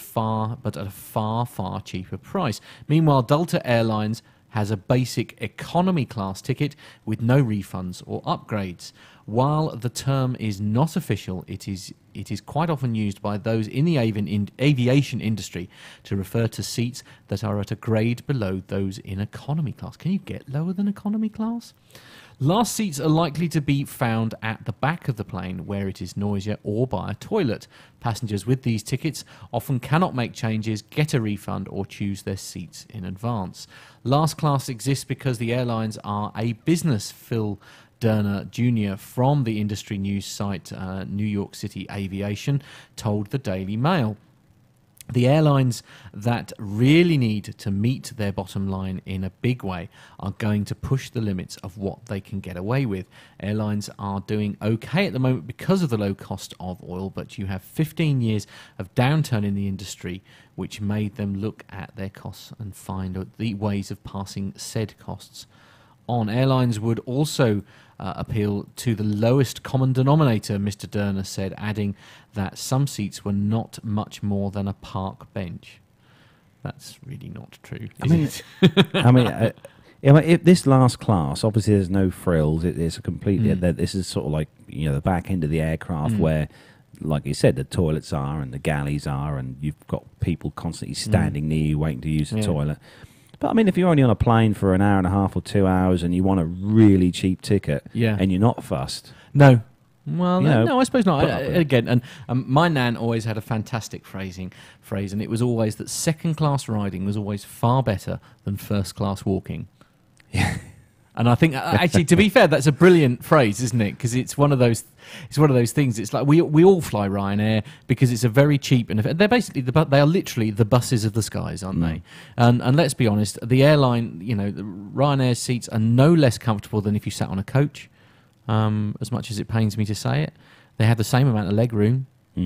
a far cheaper price. Meanwhile, Delta Airlines has a basic economy class ticket with no refunds or upgrades. While the term is not official, it is quite often used by those in the aviation industry to refer to seats that are at a grade below those in economy class. Can you get lower than economy class? Last seats are likely to be found at the back of the plane where it is noisier or by a toilet. Passengers with these tickets often cannot make changes, get a refund or choose their seats in advance. Last class exists because the airlines are a business. Phil Derner Jr. from the industry news site New York City Aviation told the Daily Mail. The airlines that really need to meet their bottom line in a big way are going to push the limits of what they can get away with. Airlines are doing okay at the moment because of the low cost of oil, but you have 15 years of downturn in the industry, which made them look at their costs and find the ways of passing said costs on. Airlines would also appeal to the lowest common denominator, Mr. Derner said, adding that some seats were not much more than a park bench. That's really not true. If this last class, obviously there's no frills. It's a completely. This is sort of like the back end of the aircraft where, like you said, the toilets are and the galleys are, and you've got people constantly standing near you waiting to use the toilet. But I mean, if you're only on a plane for an hour and a half or 2 hours and you want a really cheap ticket and you're not fussed. No. Well, no, I suppose not. Again, and my nan always had a fantastic phrase, and it was always that second-class riding was always far better than first-class walking. Yeah. And I think, actually, to be fair, that's a brilliant phrase, isn't it? Because it's one of those things. It's like we all fly Ryanair because it's a very cheap and they're basically they are literally the buses of the skies, aren't they? And let's be honest, the airline, the Ryanair seats are no less comfortable than if you sat on a coach. As much as it pains me to say it, they have the same amount of leg room.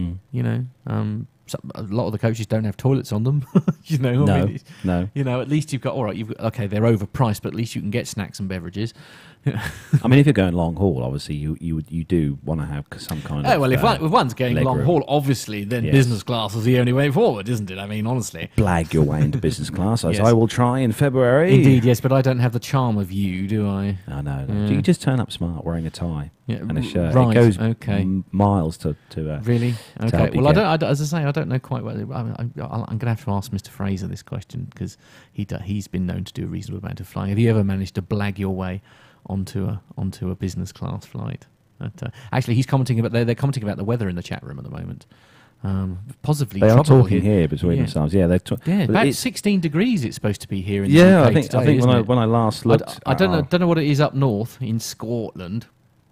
A lot of the coaches don't have toilets on them. No. At least you've got okay, they're overpriced, but at least you can get snacks and beverages. I mean, if you're going long haul, obviously you do want to have some kind of. Well, if one's going long haul, obviously, then business class is the only way forward, isn't it? I mean, honestly, blag your way into business class, as I will try in February. Indeed, yes, but I don't have the charm of you, do I? No. You just turn up smart, wearing a tie and a shirt. Right, it goes miles to really. Okay. Well, I don't. As I say, I don't know quite well. I'm going to have to ask Mr. Fraser this question because he's been known to do a reasonable amount of flying. Have you ever managed to blag your way onto a business class flight? Actually, he's commenting about they're commenting about the weather in the chat room at the moment. Positively, they are talking here between themselves. Yeah, they're about 16 degrees. It's supposed to be here in the UK today, I think when I last looked, I don't know what it is up north in Scotland.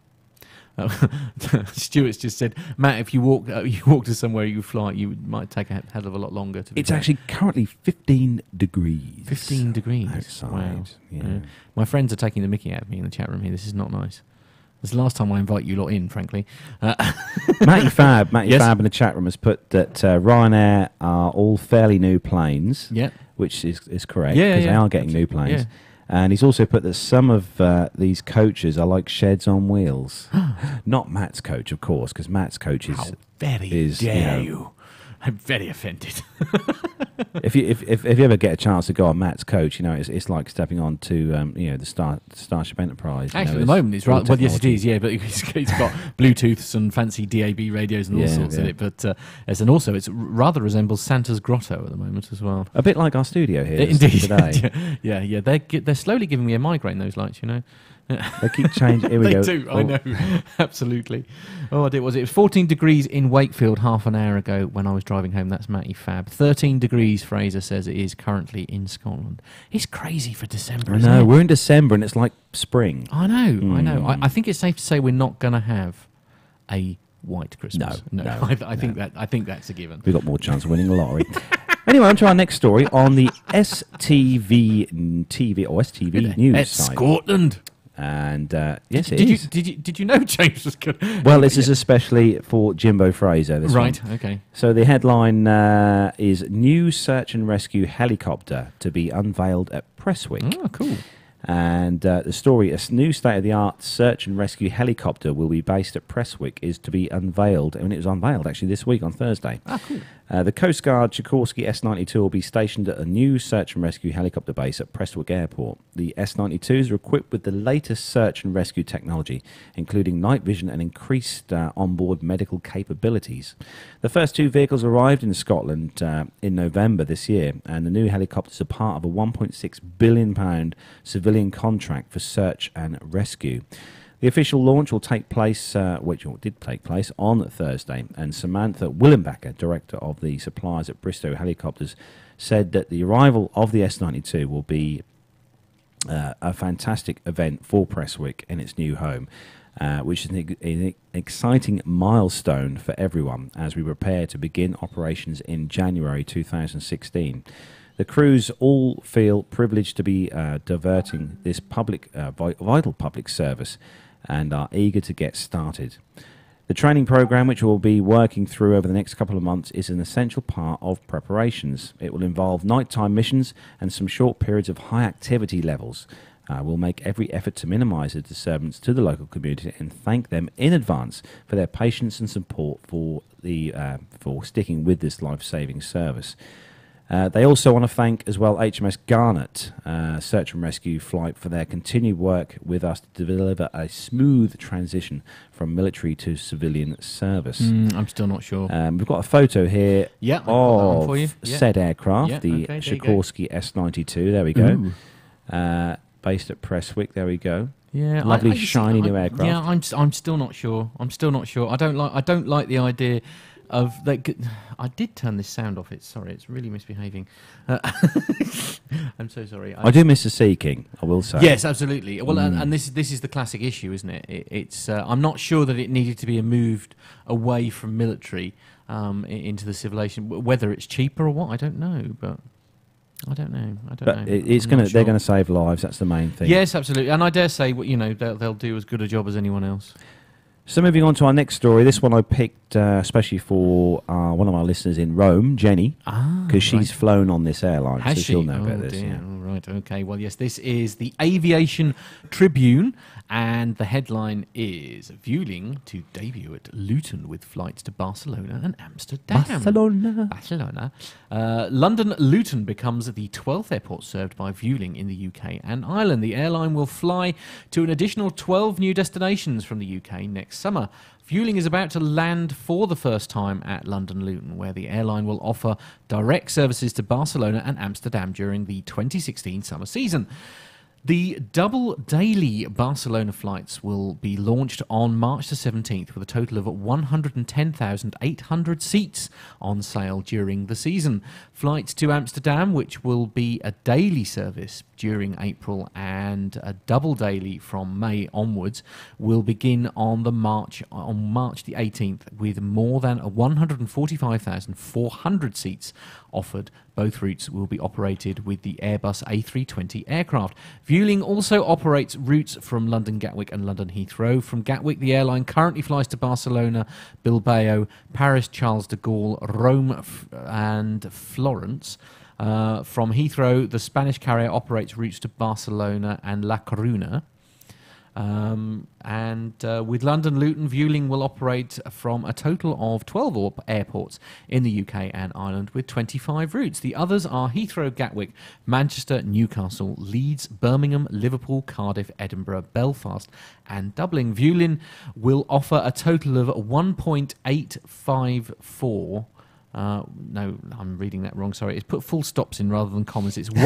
Stuart's just said, Matt, if you walk to somewhere you fly, you might take a hell of a lot longer. It's actually currently 15 degrees. 15 degrees outside. Wow. Yeah. My friends are taking the mickey out of me in the chat room here. This is not nice. This is the last time I invite you lot in, frankly. Matty Fab in the chat room has put that Ryanair are all fairly new planes, which is correct because they are getting new planes. Yeah. And he's also put that some of these coaches are like sheds on wheels. Not Matt's coach, of course, because Matt's coach is... How very dare you. I'm very offended. if you ever get a chance to go on Matt's coach, it's like stepping on to the Starship Enterprise. Actually, at the moment it's right. Well, yes, it is. Yeah, but it's got Bluetooths and fancy DAB radios and all sorts in it. But also it rather resembles Santa's grotto at the moment as well. A bit like our studio here. Indeed. Today. yeah. They're slowly giving me a migraine. Those lights, They keep changing. Here we go. They do, I know. Absolutely. Oh, it was 14 degrees in Wakefield half an hour ago when I was driving home. That's Matty Fab. 13 degrees, Fraser says it is currently in Scotland. It's crazy for December, I isn't know. it? We're in December and it's like spring. I know. I think it's safe to say we're not going to have a white Christmas. No. I think that's a given. We've got more chance of winning the lottery. Anyway, on to our next story on the STV news site. Scotland. And yes, it is. Did you know James was good? Well, this is especially for Jimbo Fraser. This right. one. Okay. So the headline is "New Search and Rescue Helicopter to be unveiled at Press Week." Oh, cool. And the story, a new state-of-the-art search and rescue helicopter will be based at Prestwick, is to be unveiled. And it was unveiled, actually, this week on Thursday. Ah, cool. The Coast Guard Sikorsky S-92 will be stationed at a new search and rescue helicopter base at Prestwick Airport. The S-92s are equipped with the latest search and rescue technology, including night vision and increased onboard medical capabilities. The first two vehicles arrived in Scotland in November this year, and the new helicopters are part of a £1.6 billion civilian contract for search and rescue. The official launch will take place, which did take place on Thursday, and Samantha Willenbacher, director of the suppliers at Bristow Helicopters, said that the arrival of the S-92 will be a fantastic event for Prestwick in its new home, which is an exciting milestone for everyone as we prepare to begin operations in January 2016. The crews all feel privileged to be diverting this vital public service and are eager to get started. The training program, which we'll be working through over the next couple of months, is an essential part of preparations. It will involve nighttime missions and some short periods of high activity levels. We'll make every effort to minimise the disturbance to the local community and thank them in advance for their patience and support for sticking with this life-saving service. They also want to thank as well HMS Garnet Search and Rescue Flight for their continued work with us to deliver a smooth transition from military to civilian service. I'm still not sure. We've got a photo here of for you. said aircraft, the Sikorsky S-92. There we go. Based at Prestwick. There we go. Yeah, lovely shiny new aircraft. Yeah, I'm still not sure. I don't like the idea of that. I did turn this sound off. It's really misbehaving. I'm so sorry. I do miss the Sea King, I will say. Yes, absolutely. Well, and this is the classic issue, isn't it? It's I'm not sure that it needed to be moved away from military into the civilization. Whether it's cheaper or what, I don't know, but. I don't know. It's going to. They're going to save lives. That's the main thing. Yes, absolutely. And I dare say, they'll do as good a job as anyone else. So moving on to our next story. This one I picked especially for one of our listeners in Rome, Jenny, because she's flown on this airline, so she'll know about this. Dear. Yeah. All right. Okay. Well, yes, this is the Aviation Tribune, and the headline is Vueling to debut at Luton with flights to Barcelona and Amsterdam. Barcelona. London Luton becomes the 12th airport served by Vueling in the UK and Ireland. The airline will fly to an additional 12 new destinations from the UK next summer. Vueling is about to land for the first time at London Luton, where the airline will offer direct services to Barcelona and Amsterdam during the 2016 summer season. The double daily Barcelona flights will be launched on March the 17th with a total of 110,800 seats on sale during the season. Flights to Amsterdam, which will be a daily service during April and a double daily from May onwards, will begin on March the 18th with more than 145,400 seats offered. Both routes will be operated with the Airbus A320 aircraft. Vueling also operates routes from London Gatwick and London Heathrow. From Gatwick, the airline currently flies to Barcelona, Bilbao, Paris, Charles de Gaulle, Rome and Florence. From Heathrow, the Spanish carrier operates routes to Barcelona and La Coruña. With London Luton, Vueling will operate from a total of 12 airports in the UK and Ireland with 25 routes. The others are Heathrow, Gatwick, Manchester, Newcastle, Leeds, Birmingham, Liverpool, Cardiff, Edinburgh, Belfast and Dublin. Vueling will offer a total of 1.854 no, I'm reading that wrong. Sorry, it's put full stops in rather than commas. It's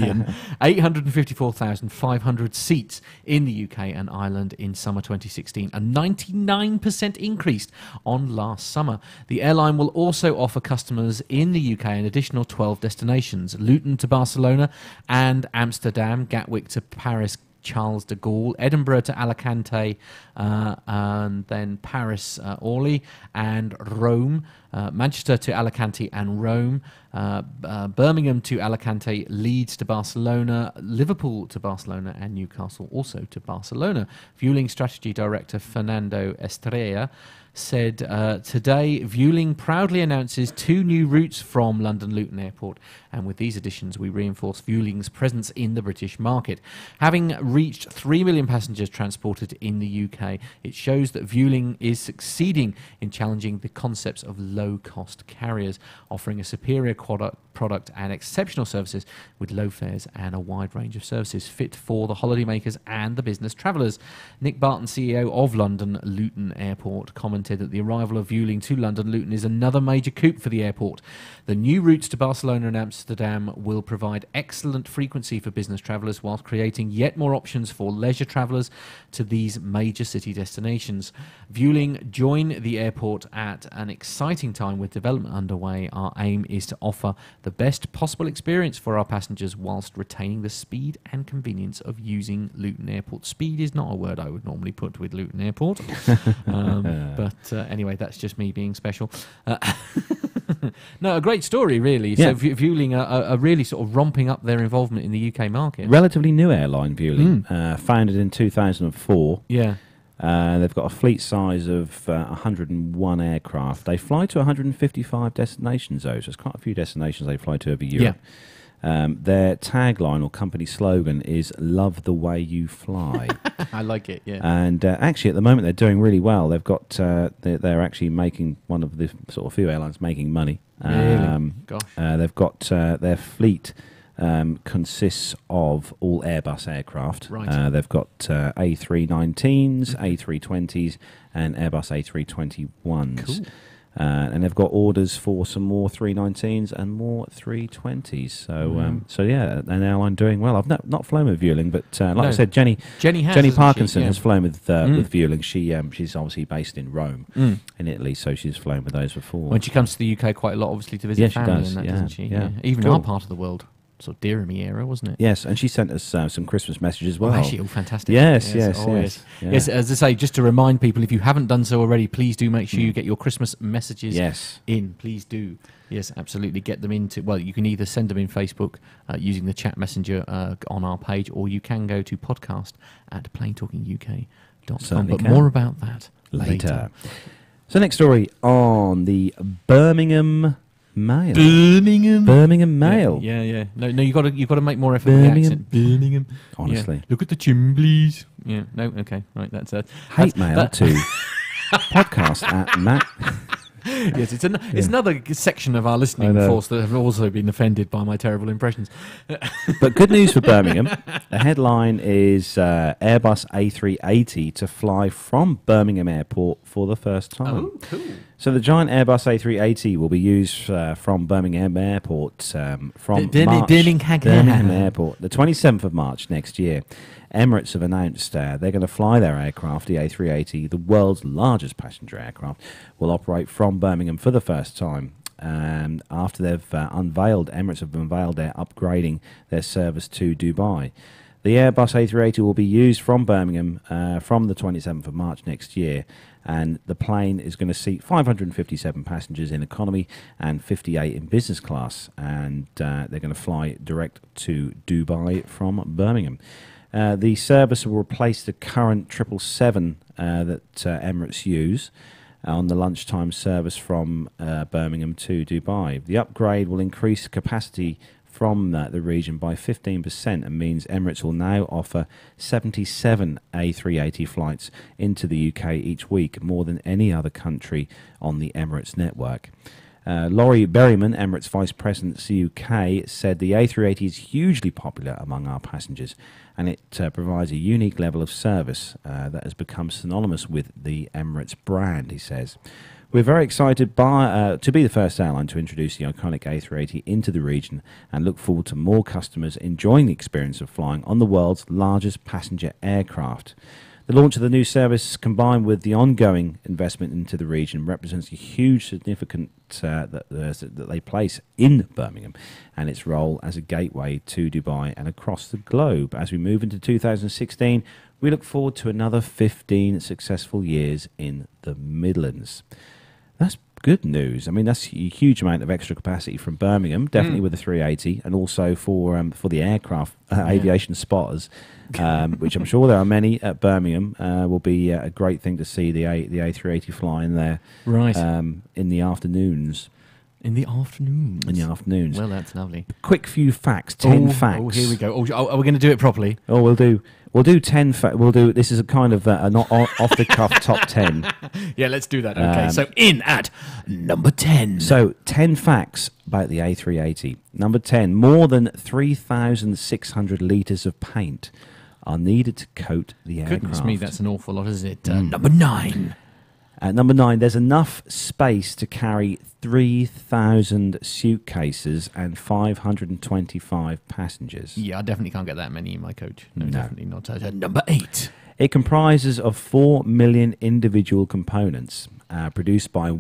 1,854,500 seats in the UK and Ireland in summer 2016, a 99% increase on last summer. The airline will also offer customers in the UK an additional 12 destinations: Luton to Barcelona and Amsterdam, Gatwick to Paris, Charles de Gaulle, Edinburgh to Alicante, and then Paris, Orly, and Rome, Manchester to Alicante and Rome, Birmingham to Alicante, Leeds to Barcelona, Liverpool to Barcelona, and Newcastle also to Barcelona. Vueling Strategy Director Fernando Estrella said today Vueling proudly announces 2 new routes from London Luton Airport, and with these additions we reinforce Vueling's presence in the British market. Having reached 3 million passengers transported in the UK, it shows that Vueling is succeeding in challenging the concepts of low-cost carriers, offering a superior product and exceptional services with low fares and a wide range of services fit for the holidaymakers and the business travellers. Nick Barton, CEO of London Luton Airport, commented that the arrival of Vueling to London Luton is another major coup for the airport. The new routes to Barcelona and Amsterdam will provide excellent frequency for business travellers whilst creating yet more options for leisure travellers to these major city destinations. Vueling join the airport at an exciting time with development underway. Our aim is to offer the best possible experience for our passengers whilst retaining the speed and convenience of using Luton Airport. Speed is not a word I would normally put with Luton Airport. But anyway, that's just me being special. No, a great story, really. Yeah. So Vueling are really sort of romping up their involvement in the UK market. Relatively new airline, Vueling, founded in 2004. Yeah. They've got a fleet size of 101 aircraft. They fly to 155 destinations, though, so there's quite a few destinations they fly to over Europe. Yeah. Their tagline or company slogan is "Love the way you fly." I like it, yeah. And actually, at the moment, they're doing really well. They've got they're actually making one of the sort of few airlines making money. Really? Gosh. They've got their fleet consists of all Airbus aircraft. Right. They've got A319s, A320s, and Airbus A321s. Cool. And they've got orders for some more 319s and more 320s. So yeah, an airline doing well. I've not flown with Vueling, but I said, Jenny Parkinson has flown with Vueling. She's obviously based in Rome, in Italy, so she's flown with those before. When she comes to the UK quite a lot, obviously, to visit family, she does. and that, doesn't she? Yeah. Even cool. our part of the world. Sort of Dearamy era, wasn't it? Yes, and she sent us some Christmas messages as well. Oh, actually, all fantastic. Yes. Yes, as I say, just to remind people, if you haven't done so already, please do make sure you get your Christmas messages in. Please do. Yes, absolutely. Get them into, well, you can either send them in Facebook using the chat messenger on our page, or you can go to podcast@planetalkinguk.com. But more about that later. So next story on the Birmingham Mail. Birmingham Mail. Yeah. No, you got to make more effort with the accent. Birmingham. Honestly. Yeah. Look at the Chimblies. Yeah. No. Okay. Right. That's hate mail to podcast at Matt. Yes, it's another section of our listening force that have also been offended by my terrible impressions. But good news for Birmingham. The headline is Airbus A380 to fly from Birmingham Airport for the first time. Oh, cool. So the giant Airbus A380 will be used from Birmingham Airport Birmingham Airport, the 27th of March next year. Emirates have announced they're going to fly their aircraft, the A380, the world's largest passenger aircraft, will operate from Birmingham for the first time. After Emirates have unveiled they're upgrading their service to Dubai. The Airbus A380 will be used from Birmingham from the 27th of March next year, and the plane is going to seat 557 passengers in economy and 58 in business class, and they're going to fly direct to Dubai from Birmingham. The service will replace the current 777 that Emirates use on the lunchtime service from Birmingham to Dubai. The upgrade will increase capacity from the region by 15% and means Emirates will now offer 77 A380 flights into the UK each week, more than any other country on the Emirates network. Laurie Berryman, Emirates Vice President UK, said the A380 is hugely popular among our passengers, and it provides a unique level of service that has become synonymous with the Emirates brand, he says. We're very excited to be the first airline to introduce the iconic A380 into the region and look forward to more customers enjoying the experience of flying on the world's largest passenger aircraft. The launch of the new service, combined with the ongoing investment into the region, represents a huge significance that they place in Birmingham and its role as a gateway to Dubai and across the globe. As we move into 2016, we look forward to another 15 successful years in the Midlands. That's good news. I mean, that's a huge amount of extra capacity from Birmingham, definitely with the 380, and also for the aircraft aviation spotters, which I'm sure there are many at Birmingham. Will be a great thing to see the A380 flying there, right, in the afternoons. In the afternoons. Well, that's lovely. Quick few facts. 10 facts. Oh, here we go. Are we going to do it properly? Oh, we'll do 10 facts. This is a kind of not off the cuff top 10. Yeah, let's do that. Okay, so in at number 10. So 10 facts about the A380. Number 10, more than 3,600 litres of paint are needed to coat the aircraft. Goodness me, that's an awful lot, isn't it? Number 9. At number 9, there's enough space to carry 3,000 suitcases and 525 passengers. Yeah, I definitely can't get that many in my coach. No. Definitely not. Number 8. It comprises of 4 million individual components produced by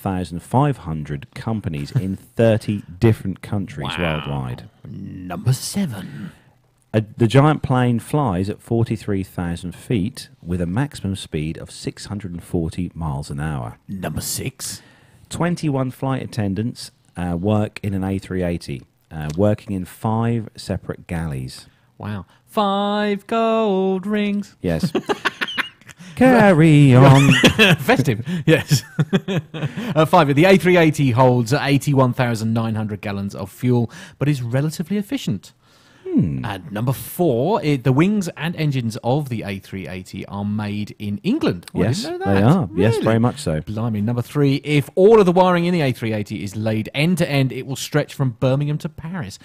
1,500 companies in 30 different countries worldwide. Number 7. The giant plane flies at 43,000 feet with a maximum speed of 640 miles an hour. Number 6. 21 flight attendants work in an A380, working in 5 separate galleys. Wow. 5 gold rings. Yes. Carry on. Festive, yes. 5. The A380 holds 81,900 gallons of fuel, but is relatively efficient. And number 4, the wings and engines of the A380 are made in England. Oh, yes, I didn't know that. They are. Really? Yes, very much so. Blimey. Number 3, if all of the wiring in the A380 is laid end to end, it will stretch from Birmingham to Paris.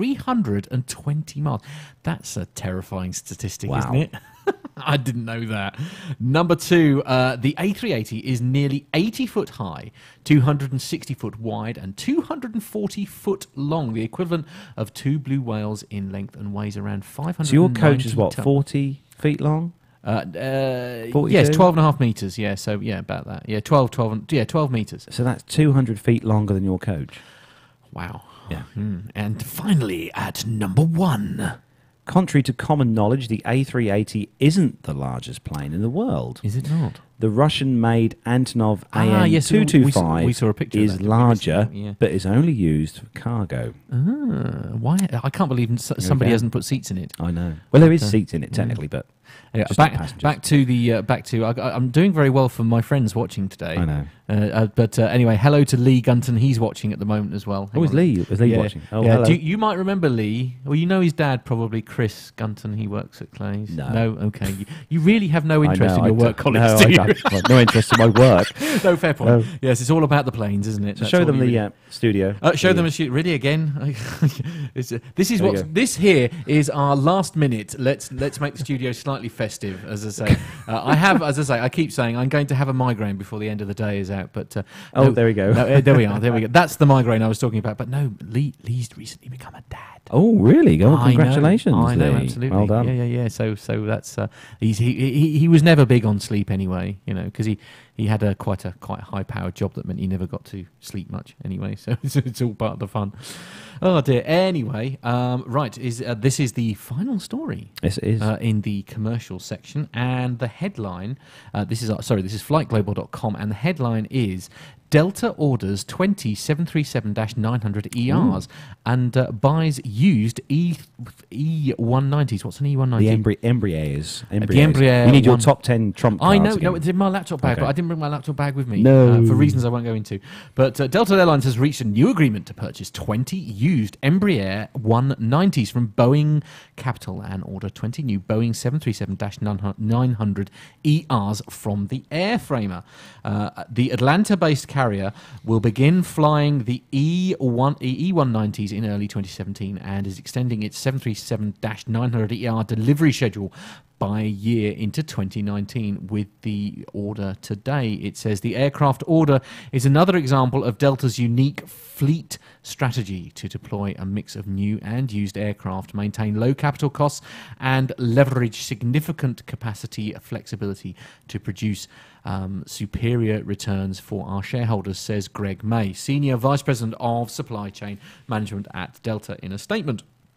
320 miles. That's a terrifying statistic, isn't it? I didn't know that. Number 2, the A380 is nearly 80 foot high, 260 foot wide, and 240 foot long, the equivalent of 2 blue whales in length, and weighs around 500. So your coach is what, 40 feet long? Yes, 12.5 meters. Yeah, so yeah, about that. Yeah, 12 meters. So that's 200 feet longer than your coach. Wow. Yeah. And finally, at number 1. Contrary to common knowledge, the A380 isn't the largest plane in the world. Is it not? The Russian-made Antonov AN-225 we saw a picture is of that, larger, yeah. but is only used for cargo. Why? I can't believe somebody hasn't put seats in it. I know. Well, there is seats in it technically, but yeah, back to I'm doing very well for my friends watching today. I know. But anyway, hello to Lee Gunton. He's watching at the moment as well. Is Lee watching? Oh, yeah. hello. You might remember Lee. Well, you know his dad probably, Chris Gunton. He works at Clay's. No. Okay. You really have no interest in your work colleagues, do you? No interest in my work. No, fair point. No. Yes, it's all about the planes, isn't it? So show them the studio. Show them really again. This here is our last minute. Let's make the studio slightly festive, as I say. I keep saying I'm going to have a migraine before the end of the day is out. But there we go. There we are. That's the migraine I was talking about. But no, Lee's recently become a dad. Oh, really? Congratulations, I know, Lee. absolutely. Well done. Yeah. So that's he was never big on sleep anyway, because he had a quite high powered job that meant he never got to sleep much anyway. So it's all part of the fun. Oh dear. Anyway, right. This is the final story. Yes, it is. In the commercial section, and the headline. This is flightglobal.com, and the headline is: Delta orders 20 737-900 ERs and buys used E190s. What's an E190? The Embraers. The Embraer. You need your top 10 trump cards. I know. Again. No, it's in my laptop bag, but I didn't bring my laptop bag with me. No. For reasons I won't go into. But Delta Airlines has reached a new agreement to purchase 20 used Embraer 190s from Boeing Capital and order 20 new Boeing 737-900 ERs from the airframer. The Atlanta-based carrier will begin flying the E190s in early 2017 and is extending its 737-900 ER delivery schedule by a year into 2019 with the order today. It says the aircraft order is another example of Delta's unique fleet strategy to deploy a mix of new and used aircraft, maintain low capital costs, and leverage significant capacity flexibility to produce superior returns for our shareholders, says Greg May, Senior Vice President of Supply Chain Management at Delta, in a statement.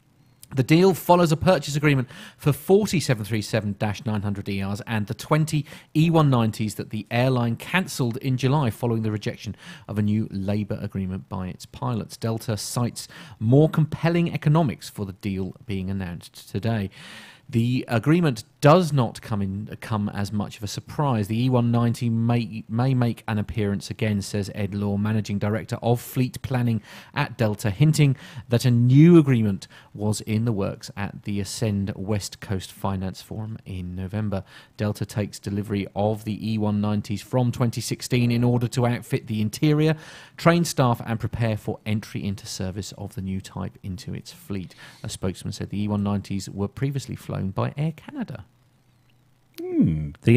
The deal follows a purchase agreement for 40 737-900ERs and the 20 E190s that the airline cancelled in July following the rejection of a new labour agreement by its pilots. Delta cites more compelling economics for the deal being announced today. The agreement does not come as much of a surprise. The E190 may make an appearance again, says Ed Law, Managing Director of Fleet Planning at Delta, hinting that a new agreement was in the works at the Ascend West Coast Finance Forum in November. Delta takes delivery of the E190s from 2016 in order to outfit the interior, train staff and prepare for entry into service of the new type into its fleet. A spokesman said the E190s were previously flown by Air Canada. The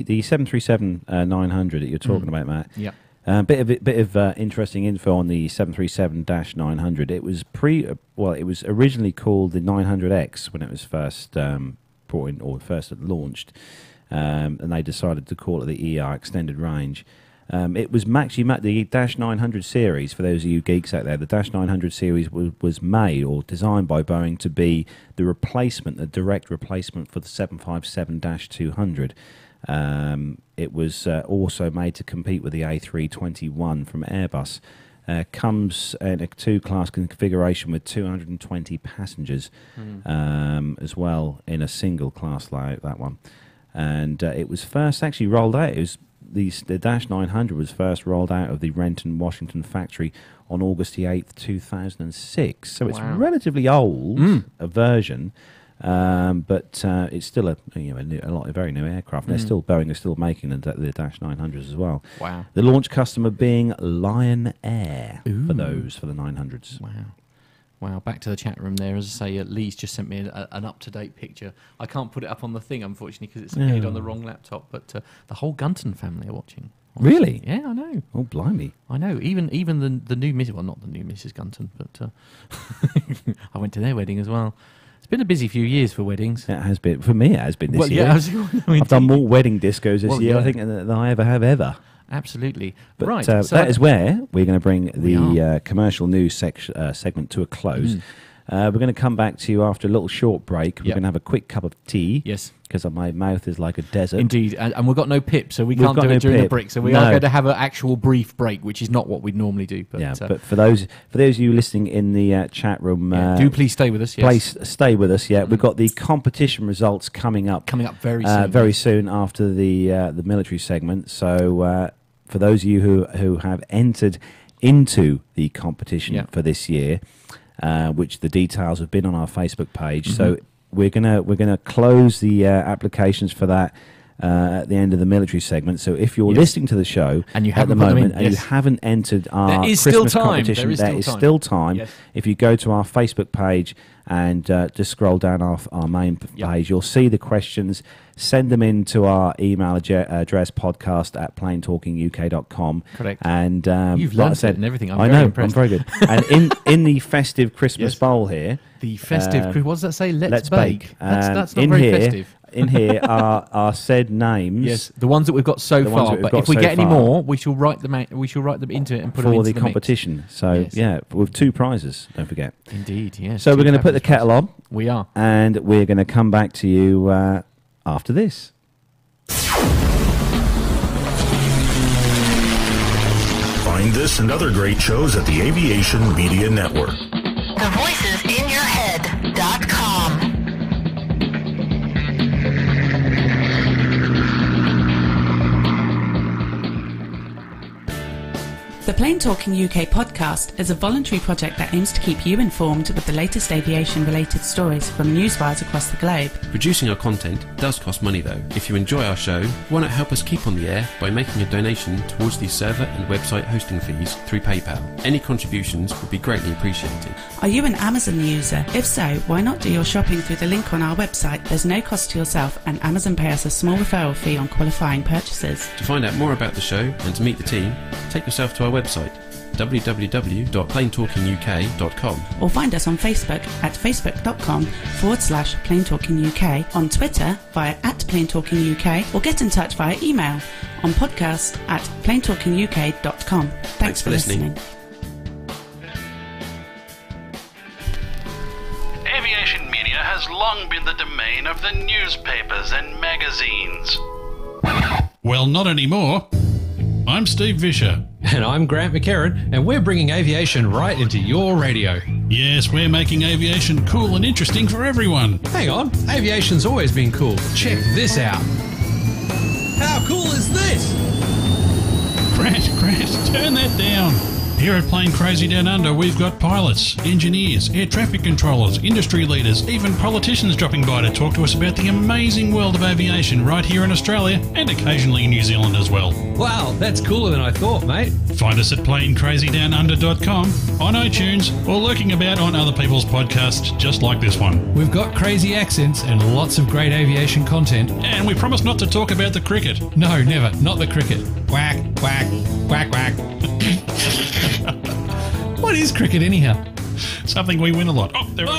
737-900 that you're talking about, Matt. Yeah. Bit of interesting info on the 737-900. It was it was originally called the 900X when it was first brought in or first launched, and they decided to call it the ER Extended Range. It was actually the Dash 900 series. For those of you geeks out there, the Dash 900 series was made or designed by Boeing to be the direct replacement for the 757-200. It was also made to compete with the A321 from Airbus. Comes in a two-class configuration with 220 passengers as well in a single class like that one. And it was first actually rolled out. The Dash 900 was first rolled out of the Renton, Washington factory on August the 8th, 2006. So it's relatively old, a version, but it's still a very new aircraft. And Boeing is still making the Dash 900s as well. Wow. The launch customer being Lion Air for the 900s. Wow, back to the chat room there. As I say, Lee's just sent me an up-to-date picture. I can't put it up on the thing, unfortunately, because it's appeared on the wrong laptop, but the whole Gunton family are watching. Really? Yeah, I know. Oh, blimey. I know. Even the new Mrs. Well, not the new Mrs. Gunton, but I went to their wedding as well. It's been a busy few years for weddings. It has been. For me, it has been this year. Yeah, I've done more wedding discos this year, I think, than I ever have ever. Absolutely. But right. So that is where we're going to bring the commercial news segment to a close. We're going to come back to you after a little short break. We're going to have a quick cup of tea. Yes. Because my mouth is like a desert. Indeed. And we've got no pip, so we can't do it during the break. So we are going to have an actual brief break, which is not what we'd normally do. But, but for those of you listening in the chat room... do please stay with us. Yes. Stay with us, yeah. We've got the competition results coming up very soon. Very soon after the military segment. So for those of you who have entered into the competition for this year... which the details have been on our Facebook page. So we're gonna close the applications for that at the end of the military segment. So if you're listening to the show and you at the haven't moment and you haven't entered our Christmas competition, there is still time. Yes. If you go to our Facebook page and just scroll down our main page, you'll see the questions. Send them in to our email address, podcast@planetalkinguk.com. Correct. And you've learned it and everything. I know, I'm very good. And in the festive Christmas bowl here, the festive. What does that say? Let's bake. That's not very festive. In here are said names. Yes, the ones that we've got so far. But if we get any more, we shall write them out. We shall write them into it and put them into the competition. Mix. So with 2 prizes. Don't forget. Indeed, yes. So we're going to put the kettle on. We are, and we're going to come back to you after this. Find this and other great shows at the Aviation Media Network. thevoicesinyourhead.com. The Plane Talking UK podcast is a voluntary project that aims to keep you informed with the latest aviation-related stories from newswires across the globe. Producing our content does cost money though. If you enjoy our show, why not help us keep on the air by making a donation towards the server and website hosting fees through PayPal. Any contributions would be greatly appreciated. Are you an Amazon user? If so, why not do your shopping through the link on our website? There's no cost to yourself and Amazon pay us a small referral fee on qualifying purchases. To find out more about the show and to meet the team, take yourself to our website www.planetalkinguk.com or find us on Facebook at facebook.com/planetalkinguk, on Twitter via @planetalkinguk, or get in touch via email on podcast@planetalkinguk.com. Thanks for listening. Aviation has long been the domain of the newspapers and magazines. Well, not anymore. I'm Steve Vischer. And I'm Grant McCarran, and we're bringing aviation right into your radio. Yes, we're making aviation cool and interesting for everyone. Hang on, aviation's always been cool. Check this out. How cool is this? Grant, turn that down. Here at Plane Crazy Down Under, we've got pilots, engineers, air traffic controllers, industry leaders, even politicians dropping by to talk to us about the amazing world of aviation right here in Australia and occasionally in New Zealand as well. Wow, that's cooler than I thought, mate. Find us at planecrazydownunder.com, on iTunes, or lurking about on other people's podcasts just like this one. We've got crazy accents and lots of great aviation content. And we promise not to talk about the cricket. No, never. Not the cricket. Quack, quack, quack, quack. What is cricket anyhow? Something we win a lot. Oh, there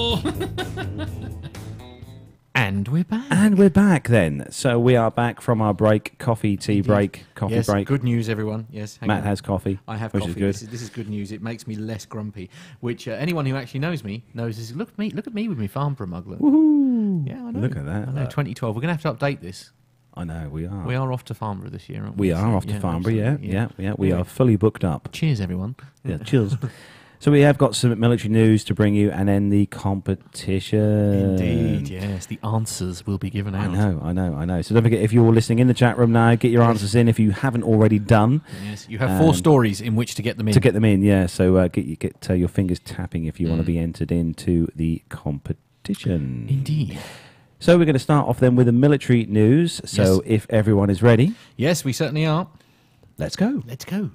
And we're back. And we're back then. So we are back from our break, coffee break. Yes, good news, everyone. Yes, Matt has coffee. I have which coffee. Is good. This is good news. It makes me less grumpy, which anyone who actually knows me knows. This. Look at me with my Farnborough muglet. Woohoo! Yeah, I know. Look at that. I know. 2012. We're going to have to update this. I know, we are. We are off to Farnborough this year, aren't we? We are off to Farnborough, yeah. We are fully booked up. Cheers, everyone. Yeah, cheers. So we have got some military news to bring you, and then the competition. Indeed, yes. The answers will be given out. I know. So don't forget, if you're listening in the chat room now, get your answers in if you haven't already done. Yes, you have 4 stories in which to get them in. Yeah. So get your fingers tapping if you want to be entered into the competition. Indeed. So we're going to start off then with the military news. So if everyone is ready. Yes, we certainly are. Let's go. Let's go.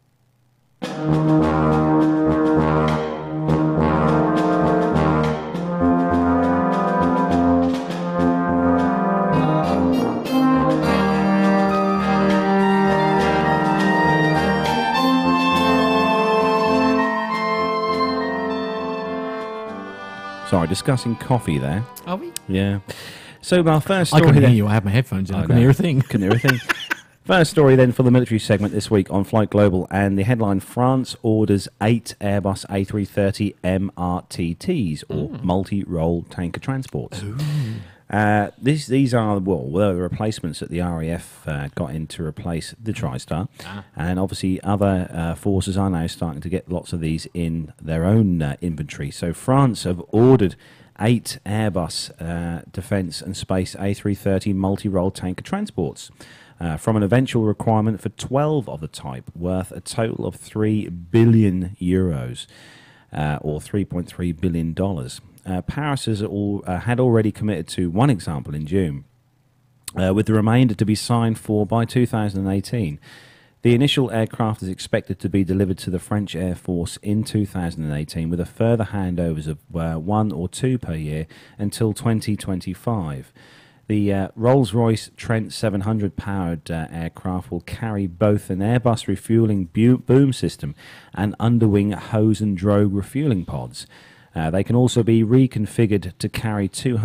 Sorry, discussing coffee there. Are we? Yeah. So our first story... I couldn't hear you. I had my headphones in. I couldn't hear a thing. Couldn't hear a thing. First story then for the military segment this week on Flight Global, and the headline, France orders 8 Airbus A330 MRTTs, or multi-role tanker transports. These are the replacements that the RAF got in to replace the TriStar, and obviously other forces are now starting to get lots of these in their own inventory. So France have ordered 8 Airbus Defence and Space A330 multi-role tanker transports from an eventual requirement for 12 of the type, worth a total of €3 billion, or $3.3 billion. Paris has had already committed to one example in June, with the remainder to be signed for by 2018. The initial aircraft is expected to be delivered to the French Air Force in 2018, with a further handovers of 1 or 2 per year until 2025. The Rolls-Royce Trent 700 powered aircraft will carry both an Airbus refuelling boom system and underwing hose and drogue refueling pods. They can also be reconfigured to carry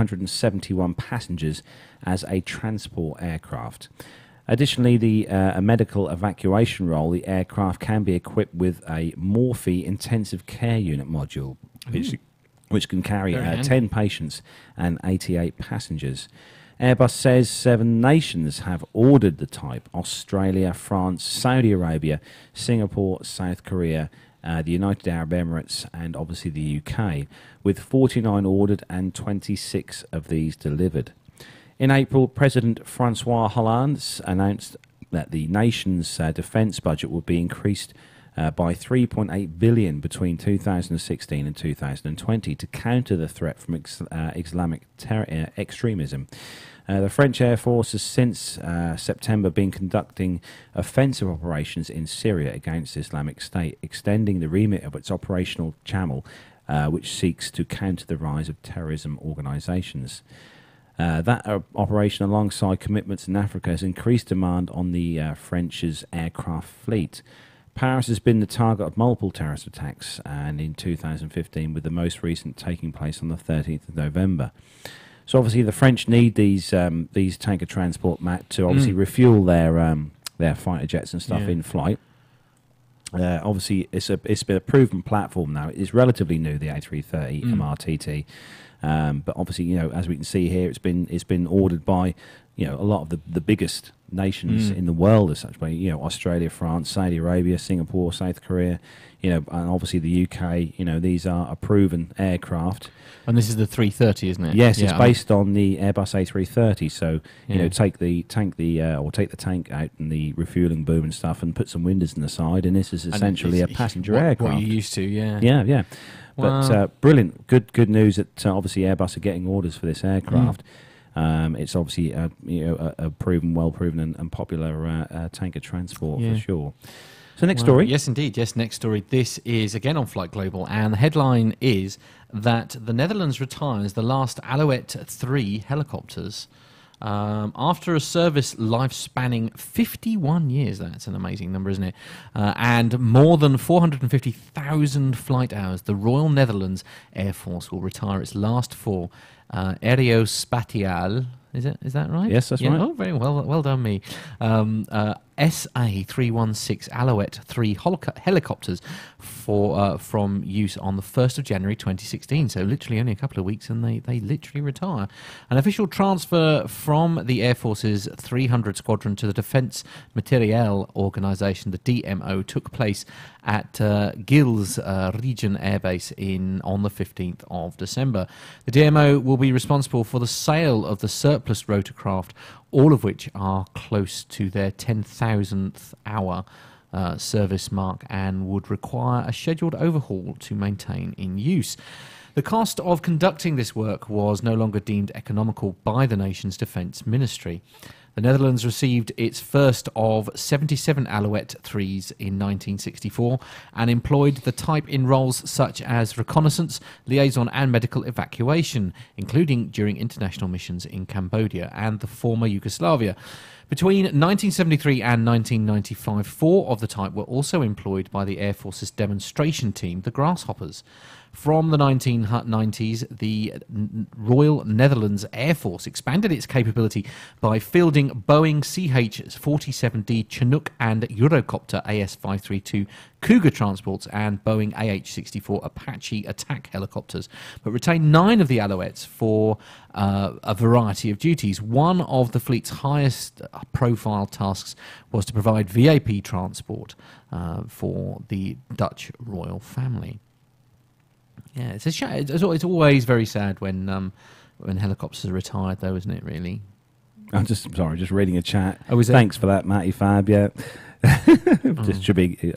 271 passengers as a transport aircraft. Additionally, a medical evacuation role, the aircraft can be equipped with a Morphe intensive care unit module, which can carry 10 patients and 88 passengers. Airbus says 7 nations have ordered the type: Australia, France, Saudi Arabia, Singapore, South Korea, the United Arab Emirates, and obviously the UK, with 49 ordered and 26 of these delivered. In April, President Francois Hollande announced that the nation's defence budget would be increased by $3.8 billion between 2016 and 2020 to counter the threat from Islamic extremism. The French Air Force has since September been conducting offensive operations in Syria against Islamic State, extending the remit of its operational channel, which seeks to counter the rise of terrorism organisations. That operation, alongside commitments in Africa, has increased demand on the French's aircraft fleet. Paris has been the target of multiple terrorist attacks, and in 2015, with the most recent taking place on the 13th of November. So obviously the French need these tanker transport, Matt, to obviously refuel their fighter jets and stuff in flight. Obviously, it's been a proven platform now. It is relatively new, the A330 MRTT. But obviously, as we can see here, it's been ordered by a lot of the biggest nations in the world as such, by Australia, France, Saudi Arabia, Singapore, South Korea, and obviously the UK. These are a proven aircraft. And this is the 330, isn't it? Yes, it's based on the Airbus A330. So take the tank out and the refueling boom and stuff, and put some windows in the side, and this is essentially a passenger aircraft. What you're used to, yeah. Yeah. Wow. But brilliant, good news that obviously Airbus are getting orders for this aircraft. It's obviously a well proven and popular tanker transport for sure. So next story. Yes, indeed. Yes, next story. This is again on Flight Global, and the headline is that the Netherlands retires the last Alouette 3 helicopters after a service life spanning 51 years. That's an amazing number, isn't it? And more than 450,000 flight hours. The Royal Netherlands Air Force will retire its last 4 Aerospatiale. Is that right? Yes, that's right. Oh, very well. Well done, me. SA-316 Alouette 3 helicopters from use on the 1st of January 2016. So literally only a couple of weeks, and they literally retire. An official transfer from the Air Force's 300 Squadron to the Defence Materiel Organisation, the DMO, took place at Gilles Region Air Base on the 15th of December. The DMO will be responsible for the sale of the surplus rotorcraft, all of which are close to their 10,000th hour service mark and would require a scheduled overhaul to maintain in use. The cost of conducting this work was no longer deemed economical by the nation's defence ministry. The Netherlands received its first of 77 Alouette 3s in 1964 and employed the type in roles such as reconnaissance, liaison and medical evacuation, including during international missions in Cambodia and the former Yugoslavia. Between 1973 and 1995, 4 of the type were also employed by the Air Force's demonstration team, the Grasshoppers. From the 1990s, the Royal Netherlands Air Force expanded its capability by fielding Boeing CH-47D Chinook and Eurocopter AS-532 Cougar transports and Boeing AH-64 Apache attack helicopters, but retained 9 of the Alouettes for a variety of duties. One of the fleet's highest profile tasks was to provide VAP transport for the Dutch royal family. Yeah, it's a shame. It's always very sad when helicopters are retired, though, isn't it? Really. I'm just reading a chat. Oh, is it? Thanks for that, Matty Fab. Yeah, just should be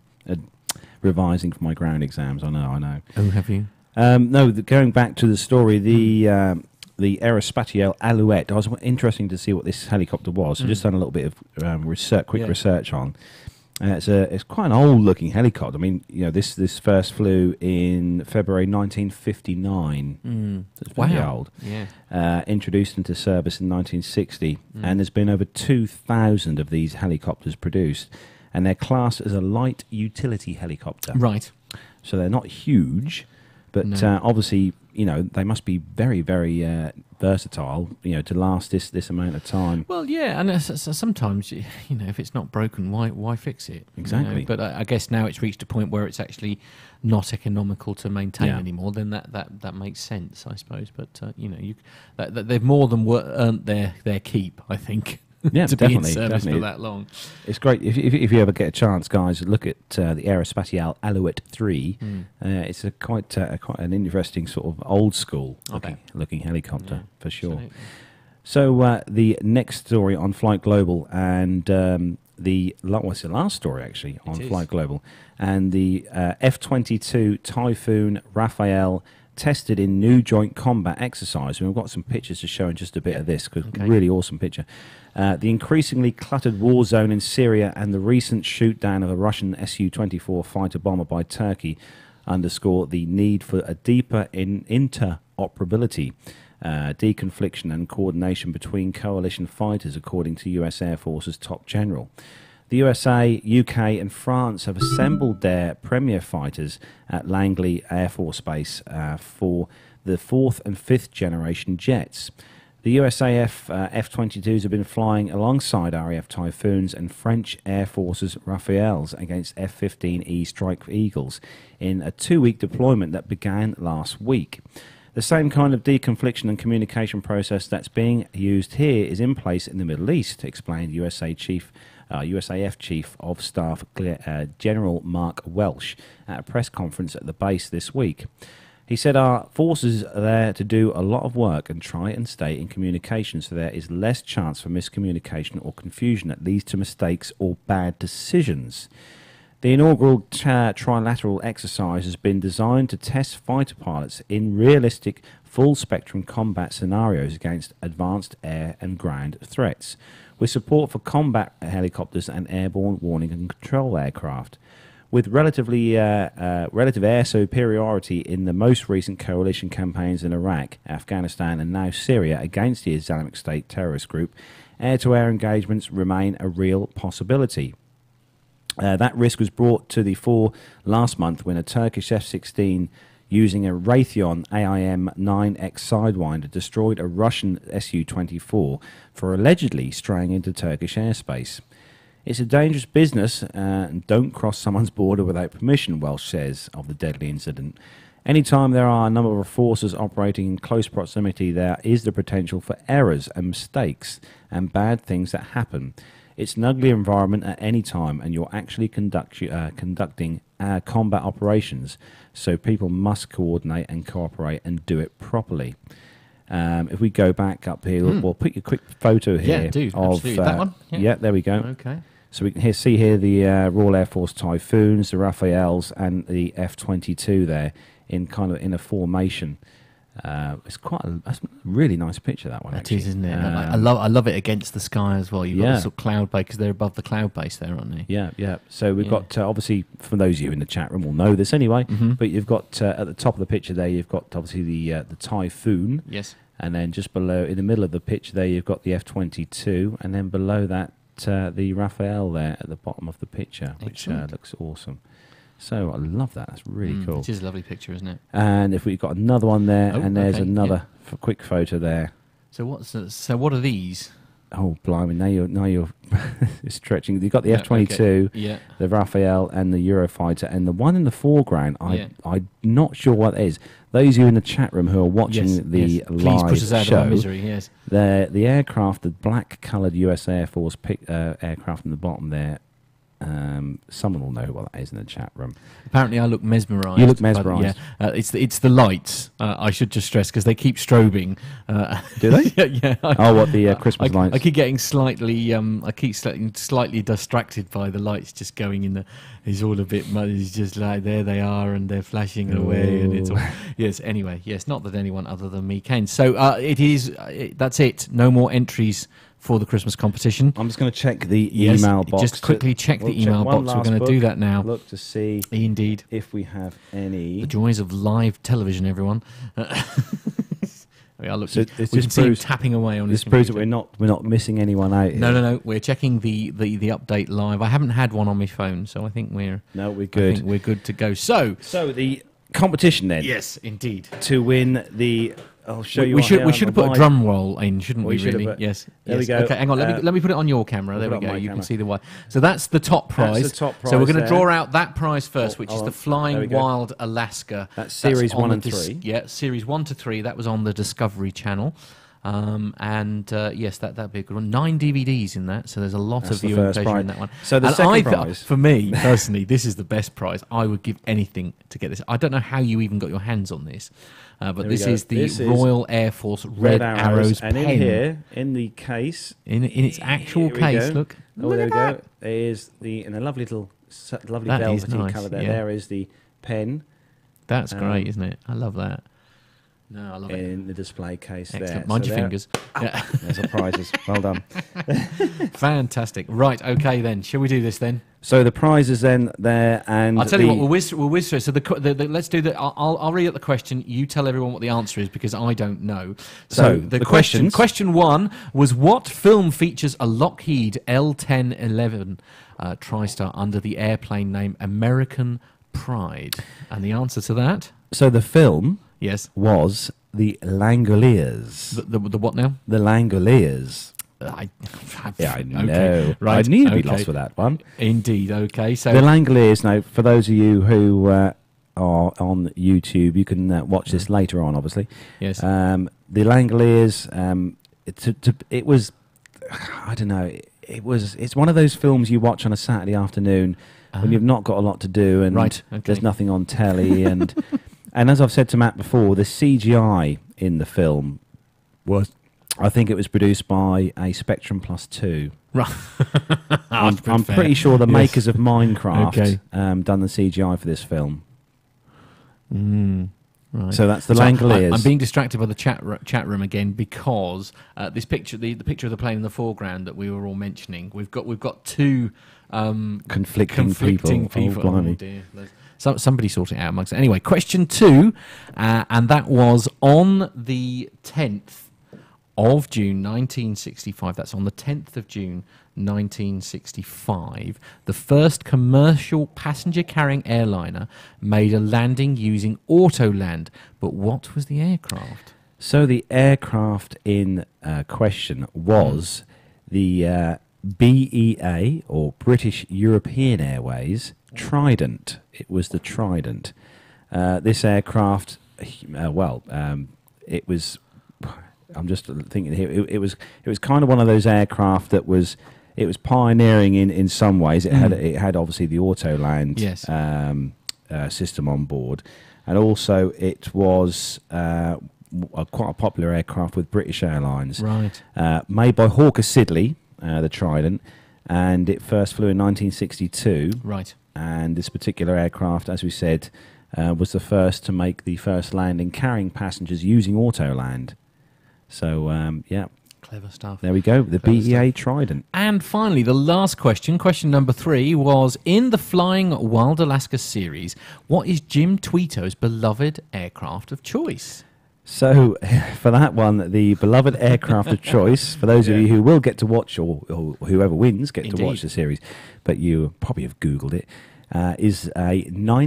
revising for my ground exams. I know. Oh, have you? No, going back to the story, the Aerospatiale Alouette. I was interesting to see what this helicopter was. So just done a little bit of research on. It's quite an old-looking helicopter. I mean, this first flew in February 1959. So it's very old. Yeah. Introduced into service in 1960, and there's been over 2,000 of these helicopters produced, and they're classed as a light utility helicopter. Right. So they're not huge, but obviously, they must be very, very versatile, to last this amount of time. Well, yeah, and sometimes, if it's not broken, why fix it? Exactly. But I guess now it's reached a point where it's actually not economical to maintain anymore. Then that makes sense, I suppose. But they've more than earned their keep, I think. Yeah, to definitely, be in service definitely. for that long. It's great. If you ever get a chance, guys, look at the Aerospatiale Alouette 3. It's quite an interesting sort of old school looking helicopter for sure. Absolutely. So the next story on Flight Global, and the last story actually on Flight Global, and the F-22 Typhoon Raphael tested in new joint combat exercise. And we've got some pictures to show in just a bit of this, because really awesome picture. The increasingly cluttered war zone in Syria and the recent shoot-down of a Russian Su-24 fighter bomber by Turkey underscore the need for a deeper interoperability, deconfliction and coordination between coalition fighters, according to US Air Force's top general. The USA, UK and France have assembled their premier fighters at Langley Air Force Base for the 4th and 5th generation jets. The USAF F-22s have been flying alongside RAF Typhoons and French Air Force's Raphaels against F-15E Strike Eagles in a 2-week deployment that began last week. The same kind of deconfliction and communication process that's being used here is in place in the Middle East, explained USAF Chief of Staff General Mark Welsh at a press conference at the base this week. He said our forces are there to do a lot of work and try and stay in communication so there is less chance for miscommunication or confusion that leads to mistakes or bad decisions. The inaugural trilateral exercise has been designed to test fighter pilots in realistic full-spectrum combat scenarios against advanced air and ground threats, with support for combat helicopters and airborne warning and control aircraft. With relative air superiority in the most recent coalition campaigns in Iraq, Afghanistan and now Syria against the Islamic State terrorist group, air-to-air engagements remain a real possibility. That risk was brought to the fore last month when a Turkish F-16 using a Raytheon AIM-9X Sidewinder destroyed a Russian Su-24 for allegedly straying into Turkish airspace. It's a dangerous business and don't cross someone's border without permission, Welsh says of the deadly incident. Anytime there are a number of forces operating in close proximity, there is the potential for errors and mistakes and bad things that happen. It's an ugly environment at any time, and you're actually conducting combat operations, so people must coordinate and cooperate and do it properly. If we go back up here, we'll put you a quick photo here. Yeah, do. Of that one? Yeah, there we go. Okay. So we can see here the Royal Air Force Typhoons, the Rafales, and the F-22 there in a formation. It's that's a really nice picture, that one. It is, isn't it? I love it against the sky as well. You've got this sort of cloud base because they're above the cloud base there, aren't they? Yeah. So we've got obviously, for those of you in the chat room will know this anyway. But you've got at the top of the picture there, you've got obviously the Typhoon. Yes. And then just below, in the middle of the picture there, you've got the F-22, and then below that, the Raphael there at the bottom of the picture, which looks awesome. So I love that. That's really cool. It is a lovely picture, isn't it? And if we've got another one there, and there's another quick photo there. So what are these? Oh blimey! Now you're stretching. You've got the F-22, the Raphael, and the Eurofighter, and the one in the foreground. I'm not sure what it is. Those of you in the chat room who are watching the live Please put us out show, of our misery. Yes, the aircraft, the black-coloured US Air Force aircraft in the bottom there. Someone will know what that is in the chat room. Apparently, I look mesmerised. You look mesmerised. It's the lights. I should just stress because they keep strobing. Do they? Yeah. What the Christmas lights? I keep getting slightly distracted by the lights just going in the. It's all a bit. It's just like there they are and they're flashing away and it's all. Yes. Anyway, yes. Not that anyone other than me can. So it is. That's it. No more entries for the Christmas competition. I'm just going to check the email box. Just quickly check the email box. We're going to do that now. Look to see indeed if we have any. The joys of live television, everyone. We can see him tapping away on his computer. This proves that we're not missing anyone out here. No. We're checking the update live. I haven't had one on my phone, so I think we're good. I think we're good to go. So the competition then. Yes, indeed. To win the. I'll show you. We should have put a drum roll in, shouldn't we? Really? Yes. There we go. Okay, hang on. Let me put it on your camera. There we go. You can see the one. So that's the top prize. So we're going to draw out that prize first, which is the Flying Wild Alaska. That's series 1 and 3. Yeah, series 1 to 3. That was on the Discovery Channel. Yes, that'd be a good one. 9 DVDs in that, so there's a lot of viewing pleasure in that one. So the second prize, for me personally, this is the best prize. I would give anything to get this. I don't know how you even got your hands on this, but this is the Royal Air Force Red Arrows and pen. in here, in the case, in its actual case, look. There we go. There's in a lovely velvety colour there. Yeah. There is the pen. That's great, isn't it? I love that. No, I love it. In the display case. Excellent. There. Mind your fingers. Yeah. There's our prizes. Well done. Fantastic. Right, okay then. Shall we do this then? So the prizes then there, and I'll tell you what, we'll whiz through. So let's do the. I'll read out the question. You tell everyone what the answer is because I don't know. So the question. Question 1 was, what film features a Lockheed L-1011 TriStar under the airplane name American Pride? And the answer to that. So the film. Yes. Was the Langoliers. The what now? The Langoliers. I know. Okay. Right. I knew you'd be lost with that one. Indeed. Okay. So the Langoliers. Now, for those of you who are on YouTube. You can watch this later on, obviously. Yes. The Langoliers. It was, I don't know. It's one of those films you watch on a Saturday afternoon when you've not got a lot to do and there's nothing on telly. And as I've said to Matt before, the CGI in the film was, I think it was produced by a Spectrum Plus 2. Right. I'm pretty sure the makers of Minecraft done the CGI for this film. Right. So that's the Langoliers. I'm being distracted by the chat room again because this picture, the picture of the plane in the foreground that we were all mentioning, we've got two conflicting people. Oh dear. Somebody sort it out amongst it. Anyway, question 2, and that was on the 10th of June 1965. That's on the 10th of June 1965. The first commercial passenger-carrying airliner made a landing using Autoland. But what was the aircraft? So the aircraft in question was the BEA, or British European Airways, Trident. It was the Trident. This aircraft, it was... I'm just thinking here. It was kind of one of those aircraft that was pioneering in some ways. It had obviously the Autoland system on board, and also it was quite a popular aircraft with British Airlines. Right. Made by Hawker Siddeley, the Trident, and it first flew in 1962. Right. And this particular aircraft, as we said, was the first to make the first landing carrying passengers using Autoland. So, Clever stuff. There we go, the BEA Trident. And finally, the last question number 3, was in the Flying Wild Alaska series, what is Jim Tweeto's beloved aircraft of choice? So, for that one, the beloved aircraft of choice, for those of you who will get to watch, or whoever wins get to watch the series, but you probably have Googled it, is a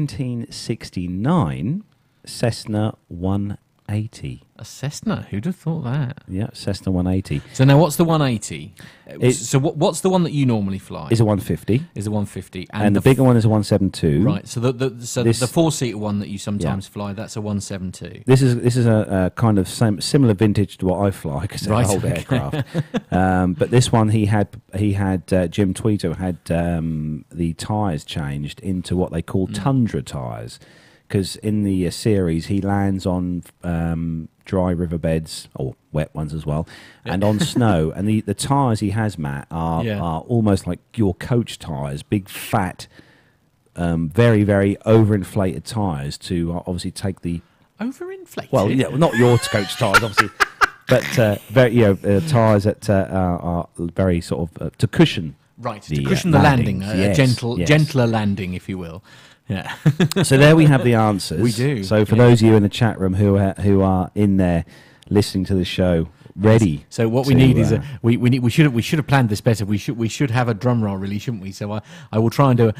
1969 Cessna 180. A Cessna? Who'd have thought that? Yeah, Cessna 180. So now, what's the 180? So what's the one that you normally fly? Is a 150. Is a 150, and the bigger one is a 172. Right. So the 4-seater one that you sometimes fly, that's a 172. This is a kind of similar vintage to what I fly because it's an old aircraft. But this one he had Jim Tweeto had the tyres changed into what they call Tundra tyres. Because in the series, he lands on dry riverbeds, or wet ones as well, and on snow. And the tyres he has, Matt, are almost like your coach tyres, big, fat, very, very overinflated tyres to obviously take the... Overinflated? Well, yeah, not your coach tyres, obviously, but tyres that are very sort of... to cushion. Right, to cushion the landing, a gentler landing, if you will. Yeah. So there we have the answers. We do. So for those of you in the chat room who are in there listening to the show, ready. So what we need is we should have planned this better. We should have a drum roll, really, shouldn't we? So I will try and do a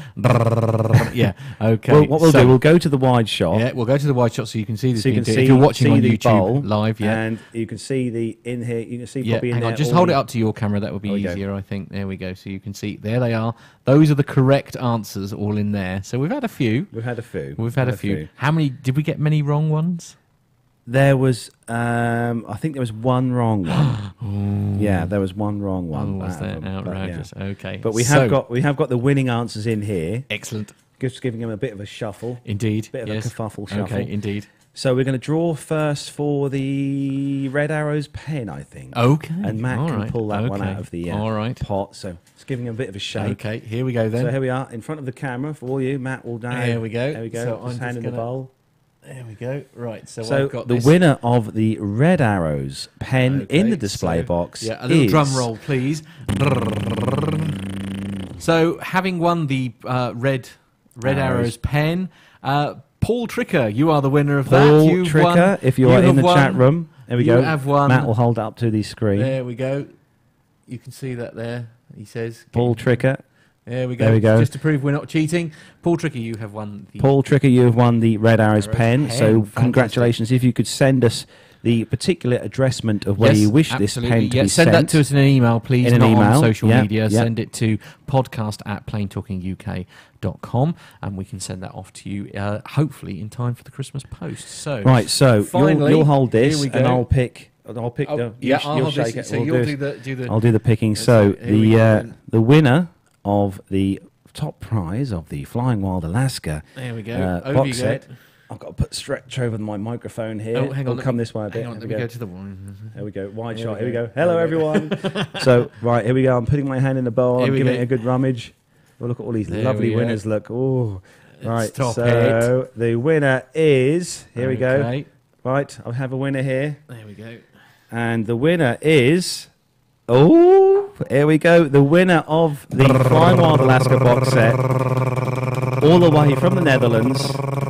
okay. Well, what we'll do, we'll go to the wide shot. Yeah, we'll go to the wide shot so you can see this. So if you're watching on YouTube live, and you can see the in here. You can see Bobby in there. Just hold it up to your camera. That would be easier, I think. There we go. So you can see. There they are. Those are the correct answers, all in there. So we've had a few. We've had a few. How many? Did we get many wrong ones? There was, I think there was one wrong one. Yeah, there was one wrong one. Oh, was that outrageous? But, okay, but we have got the winning answers in here. Excellent. Just giving them a bit of a shuffle. Indeed. Bit of a kerfuffle shuffle. Okay, indeed. So we're going to draw first for the Red Arrows pen, I think. Okay. And Matt can pull that one out of the pot. So it's giving him a bit of a shake. Okay, here we go then. So here we are in front of the camera for you. Matt will down. There we go. There we go. So just hand in the bowl. There we go. Right, so I've got the winner of the Red Arrows pen in the display box. Yeah, a little drum roll, please. So, having won the Red Arrows pen, Paul Tricker, you are the winner of that. Paul Tricker, if you are in the chat room, there we go. You have won. Matt will hold it up to the screen. There we go. You can see that there. He says, Paul Tricker. There we go. There we go. Just to prove we're not cheating. Paul Tricker, you have won the... Paul Tricker, you have won the Red Arrows pen. So congratulations. If you could send us the particular addressment of where you wish this pen to be send that to us in an email, please. In an email. On social media. Send it to podcast@planetalkinguk.com, and we can send that off to you, hopefully in time for the Christmas post. So right, so finally, you'll hold this, here we go. and I'll pick. I'll pick I'll shake it. So you'll do the. I'll do the picking. So the winner of the top prize of the Flying Wild Alaska. There we go. Box set. I've got to stretch over my microphone here. Oh, hang on. Come this way a bit. Hang on, let me go to the one. There we go. Wide shot. Here we go. Hello, everyone. So, right, here we go. I'm putting my hand in the bowl. I'm giving it a good rummage. Oh, look at all these lovely winners. Look. Oh, right. So, the winner is... Here we go. Right, I have a winner here. There we go. And the winner is... Oh, here we go. The winner of the Flying Wild Alaska box set, all the way from the Netherlands,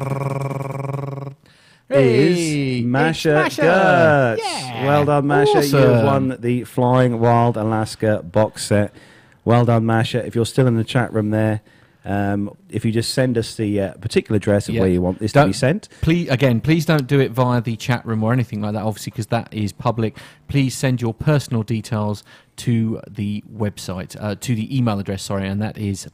is Masha Gertz. Yeah. Well done, Masha. Awesome. You have won the Flying Wild Alaska box set. Well done, Masha. If you're still in the chat room there, if you just send us the particular address of where you want this to be sent. Please don't do it via the chat room or anything like that, obviously, because that is public. Please send your personal details to the website, to the email address, and that is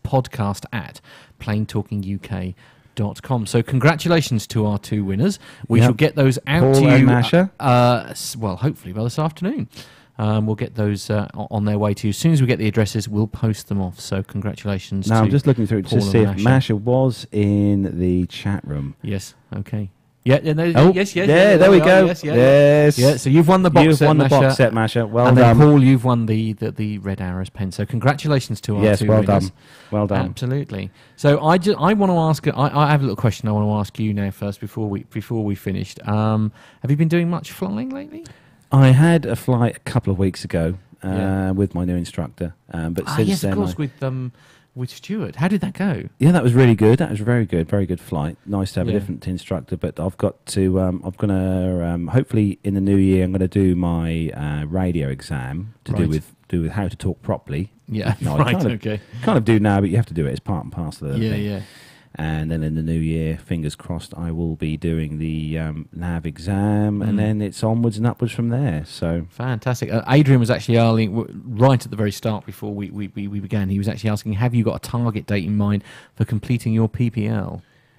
podcast@planetalkinguk.com. So congratulations to our two winners. We shall get those out to you, and Masha. Well, hopefully by this afternoon. We'll get those on their way to you. As soon as we get the addresses, we'll post them off. So congratulations. Now I'm just looking through to see if Masha was in the chat room. Yes. Okay. Yeah. No, yes. There we go. Yes. Yeah. So you've won the box set. You've won the box set, Masha. Well and done. And then Paul, you've won the Red Arrows pen. So congratulations to our two winners. Done. Well done. Absolutely. So I want to ask. I have a little question I want to ask you now first before we finished. Have you been doing much flying lately? I had a flight a couple of weeks ago with my new instructor, but since then, of course, with Stuart. How did that go? Yeah, that was really good. That was very good flight. Nice to have a different instructor, but I've got to. I'm gonna hopefully in the new year I'm going to do my radio exam to do with how to talk properly. Yeah, kind of do now, but you have to do it. It's part and parcel of the thing. Yeah. And then in the new year, fingers crossed, I will be doing the nav exam, and then it's onwards and upwards from there. So fantastic. Adrian was actually asking right at the very start before we began. He was actually asking, "Have you got a target date in mind for completing your PPL?"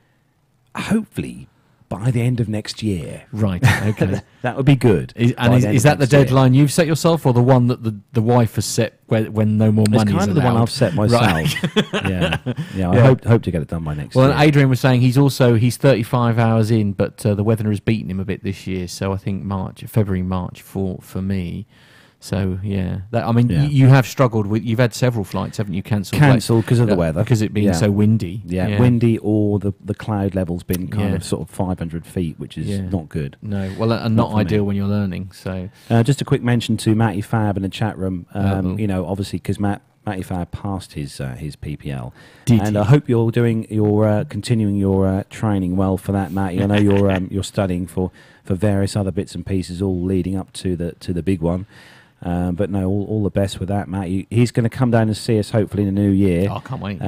Hopefully by the end of next year. Right. Okay. That would be good. Is that the deadline you've set yourself, or the one that the wife has set when no more money is allowed? It's kind of the one I've set myself. Right. Yeah. I hope to get it done by next year. Well, Adrian was saying he's 35 hours in, but the weather has beaten him a bit this year. So I think February, March for me. So yeah, you have struggled with. You've had several flights, haven't you? Cancelled because of the weather, because it being so windy. Yeah, windy, or the cloud level's been kind of sort of 500 feet, which is not good. No, well, and not ideal when you're learning. So just a quick mention to Matty Fab in the chat room. Obviously because Matty Fab passed his PPL, and I hope you're continuing your training well for that, Matty. I know you're studying for various other bits and pieces, all leading up to the big one. But no, all the best with that, Matt. He's going to come down and see us hopefully in the new year. Oh, I can't wait.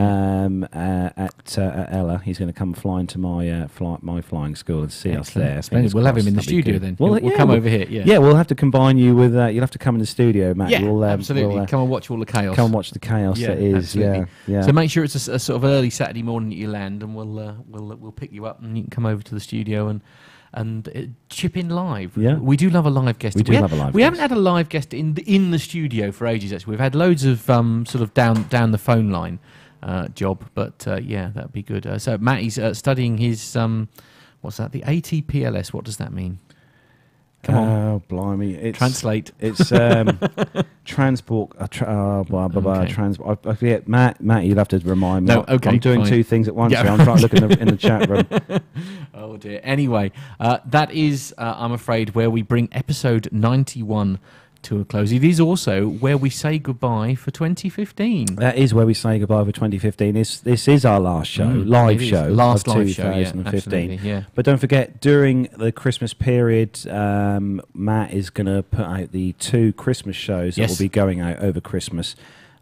At Ella, he's going to come flying to my flying school and see us there. We'll have him in the studio then. We'll come over here. Yeah, we'll have to combine you with. You'll have to come in the studio, Matt. Yeah, absolutely. Come and watch all the chaos. Come and watch the chaos that is. Absolutely. Yeah. So make sure it's a sort of early Saturday morning that you land, and we'll pick you up, and you can come over to the studio and chip in live. Yeah. We do love a live guest. We haven't had a live guest in the studio for ages. Actually, we've had loads of sort of down the phone line job, but that'd be good. So Matty's studying his what's that? The ATPLS. What does that mean? Come on. Oh, blimey. Translate. It's transport. Transport. I forget. Matt, you'll have to remind me. No, okay, I'm doing two things at once. Yeah. So I'm trying to look in the chat room. Oh, dear. Anyway, that is, I'm afraid, where we bring episode 91 to a close. It is also where we say goodbye for 2015. That is where we say goodbye for 2015. This is our last show, live show of 2015. Yeah. But don't forget, during the Christmas period, Matt is going to put out the 2 Christmas shows that will be going out over Christmas.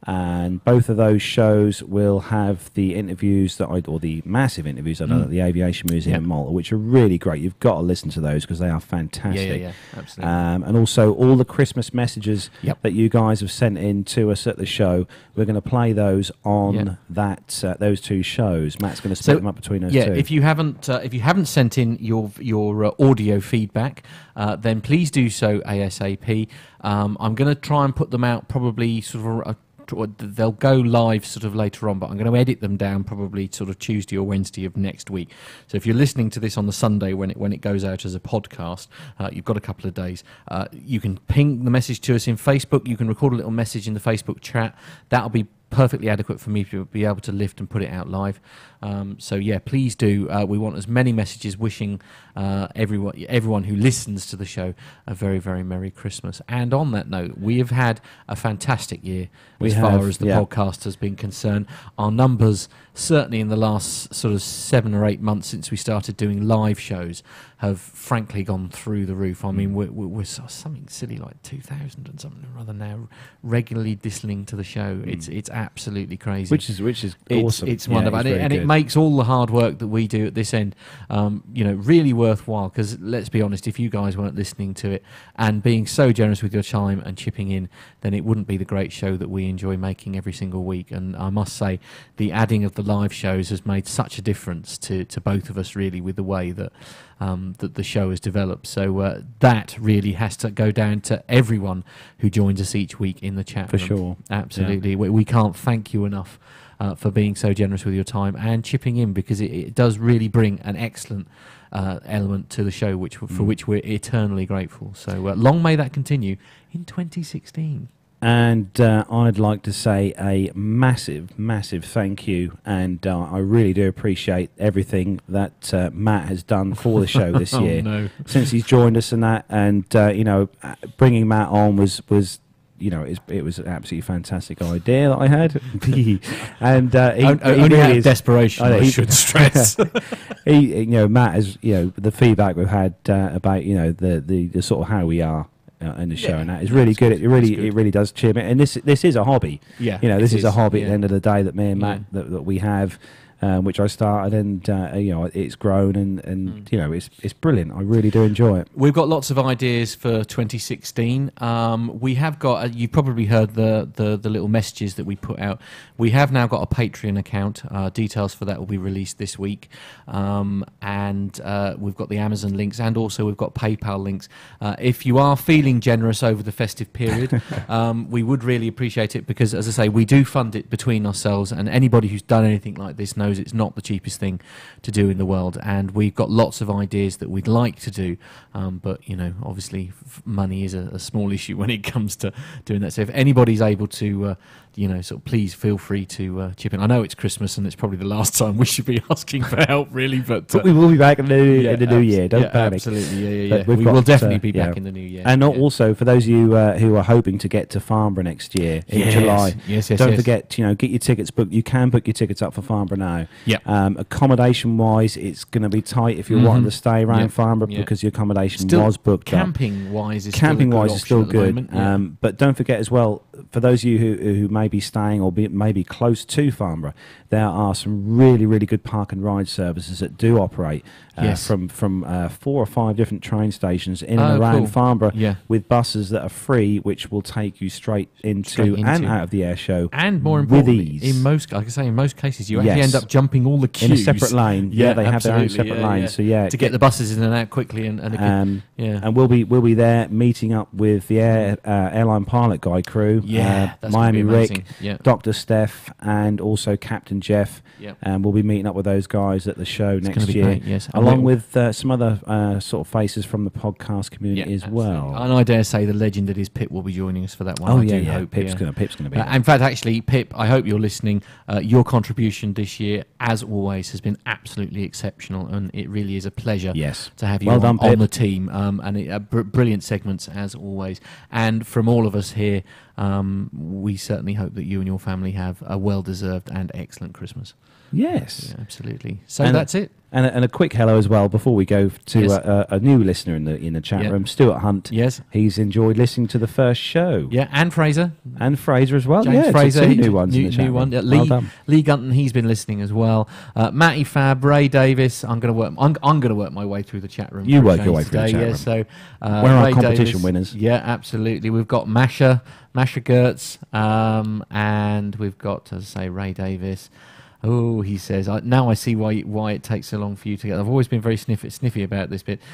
And both of those shows will have the interviews or the massive interviews at the Aviation Museum in Malta, which are really great. You've got to listen to those because they are fantastic. Yeah, absolutely. And also all the Christmas messages that you guys have sent in to us at the show, we're going to play those on those two shows. Matt's going to split them up between those two. If you haven't sent in your audio feedback, then please do so ASAP. I'm going to try and put them out probably sort of. They'll go live sort of later on, but I'm going to edit them down probably sort of Tuesday or Wednesday of next week. So if you're listening to this on the Sunday when it goes out as a podcast, you've got a couple of days. You can ping the message to us in Facebook. You can record a little message in the Facebook chat. That'll be perfectly adequate for me to be able to lift and put it out live. So please do. We want as many messages wishing everyone who listens to the show a very, very Merry Christmas. And on that note, we have had a fantastic year as far as the podcast has been concerned. Our numbers, certainly in the last sort of 7 or 8 months since we started doing live shows, have frankly gone through the roof. I mean, we're something silly like 2,000 and something or other now regularly listening to the show. It's absolutely crazy. Which is awesome. It's wonderful, and it makes all the hard work that we do at this end, really worthwhile. Because let's be honest, if you guys weren't listening to it and being so generous with your time and chipping in, then it wouldn't be the great show that we enjoy making every single week. And I must say, the adding of the live shows has made such a difference to both of us, really, with the way that the show has developed. So that really has to go down to everyone who joins us each week in the chat room. For sure. Absolutely. Yeah. We can't thank you enough for being so generous with your time and chipping in, because it does really bring an excellent element to the show, for which we're eternally grateful. So long may that continue in 2016. And I'd like to say a massive, massive thank you. And I really do appreciate everything that Matt has done for the show this year since he's joined us and that. And, bringing Matt on was it was an absolutely fantastic idea that I had. And only out of desperation, I should stress. Matt is, the feedback we've had about, the sort of how we are in the show, and that is really good. It really does cheer me. And this is a hobby. Yeah, this is a hobby at the end of the day that me and Matt that we have. Which I started, and it's grown, and it's brilliant. I really do enjoy it. We've got lots of ideas for 2016. We have got. You've probably heard the little messages that we put out. We have now got a Patreon account. Details for that will be released this week, and we've got the Amazon links, and also we've got PayPal links. If you are feeling generous over the festive period, we would really appreciate it, because, as I say, we do fund it between ourselves, and anybody who's done anything like this knows it's not the cheapest thing to do in the world, and we've got lots of ideas that we'd like to do, but obviously money is a small issue when it comes to doing that. So if anybody's able to please feel free to chip in. I know it's Christmas and it's probably the last time we should be asking for help, really, but we will be back in the new year. Don't panic. Absolutely, we will definitely be back in the new year. And also for those of you who are hoping to get to Farnborough next year in July, don't forget, get your tickets booked. You can book your tickets up for Farnborough now. Accommodation wise, it's going to be tight if you're wanting to stay around Farnborough, because your accommodation was booked. Camping wise is still good. But don't forget as well, for those of you who may be staying or maybe close to Farnborough, there are some really, really good park and ride services that do operate from 4 or 5 different train stations in and around Farnborough, with buses that are free, which will take you straight into and out of the air show, and more importantly, with ease. in most cases, you actually end up jumping all the queues in a separate lane. They have their own separate lane. So to get the buses in and out quickly, and we'll be there meeting up with the airline pilot guy crew, Miami Rick, Dr. Steph, and also Captain Jeff. And we'll be meeting up with those guys at the show next year, along with some other sort of faces from the podcast community as well. And I dare say the legend that is Pip will be joining us for that one. I hope Pip's going to be. In fact, actually, Pip, I hope you're listening. Your contribution this year, as always, has been absolutely exceptional, and it really is a pleasure to have you on the team. And brilliant segments as always. And from all of us here, we certainly hope that you and your family have a well-deserved and excellent Christmas. Yes. Yeah, absolutely. So that's it. And a quick hello as well before we go to a new listener in the chat room, Stuart Hunt. Yes, he's enjoyed listening to the first show. Yeah, and Fraser as well. James Fraser, two new ones in the chat room. Well done. Lee Gunton, he's been listening as well. Matty Fab, Ray Davis. I'm going to work my way through the chat room. You work your way through the chat room. Yeah, so where are Ray our competition Davis, winners? Yeah, absolutely. We've got Masha Gertz, and we've got, as I say, Ray Davis. Oh, he says, now I see why it takes so long for you to get. I've always been very sniffy about this bit.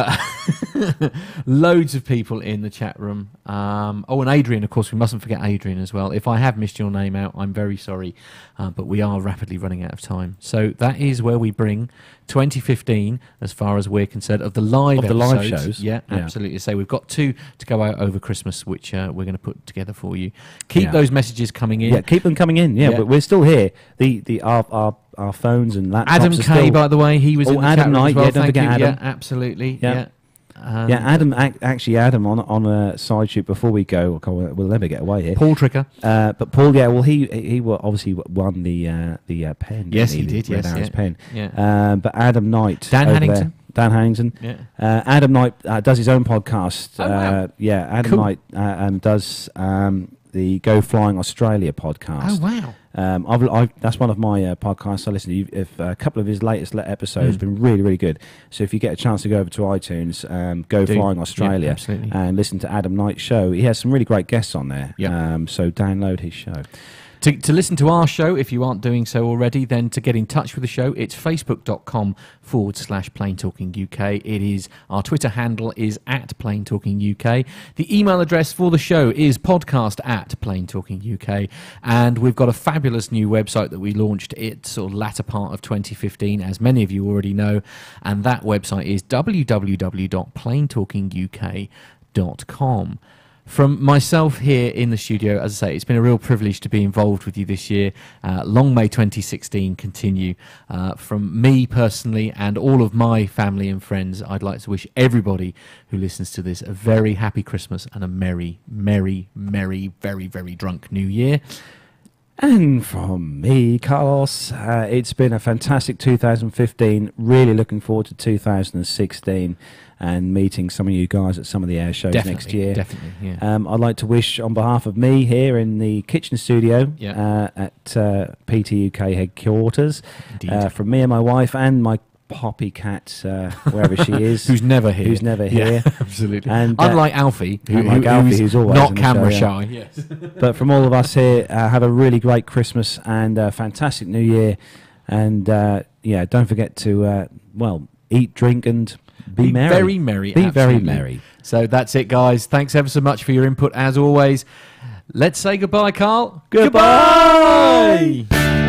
Loads of people in the chat room. And Adrian, of course, we mustn't forget Adrian as well. If I have missed your name out, I'm very sorry. But we are rapidly running out of time. So that is where we bring 2015, as far as we're concerned, of the live shows. Yeah, absolutely. So we've got 2 to go out over Christmas, which we're going to put together for you. Keep those messages coming in. Yeah, keep them coming in. Yeah, but we're still here. Our phones and laptops. Adam K, still... by the way, he was in the Adam chat room Knight. as well. Yeah, don't forget Adam. Yeah, absolutely. Yeah. Adam. Adam on a side shoot before we go. We'll never get away here. Paul Tricker. But Paul, he obviously won the pen. Yes, he did. Red Yes, Arrows pen. Yeah. But Adam Knight. Dan Hannington. Dan Hannington. Yeah. Adam Knight does his own podcast. Oh, wow. Adam Knight does the Go Flying Australia podcast. Oh, wow. That's one of my podcasts I listen to. If a couple of his latest episodes have been really, really good. So if you get a chance to go over to iTunes, Go Flying Australia, and listen to Adam Knight's show, he has some really great guests on there. Yep. So download his show. To listen to our show, if you aren't doing so already, then to get in touch with the show, it's facebook.com/Plain Talking UK. Our Twitter handle is @Plain Talking UK. The email address for the show is podcast@Plain Talking UK. And we've got a fabulous new website that we launched at sort of latter part of 2015, as many of you already know. And that website is www.plaintalkinguk.com. From myself here in the studio, as I say, it's been a real privilege to be involved with you this year. Long may 2016 continue. From me personally and all of my family and friends, I'd like to wish everybody who listens to this a very happy Christmas and a merry, merry, merry, very, very drunk New Year. And from me, Carlos, it's been a fantastic 2015. Really looking forward to 2016 and meeting some of you guys at some of the air shows next year. Definitely, yeah. I'd like to wish, on behalf of me here in the kitchen studio at PT UK headquarters, from me and my wife and my Poppy cat, wherever she is, who's never here. Yeah, absolutely. And unlike Alfie, who's always not camera show, shy. Yes. But from all of us here, have a really great Christmas and a fantastic New Year. And don't forget to eat, drink, and be merry. Very merry. Be absolutely. very merry. So that's it, guys. Thanks ever so much for your input, as always. Let's say goodbye, Carl. Goodbye.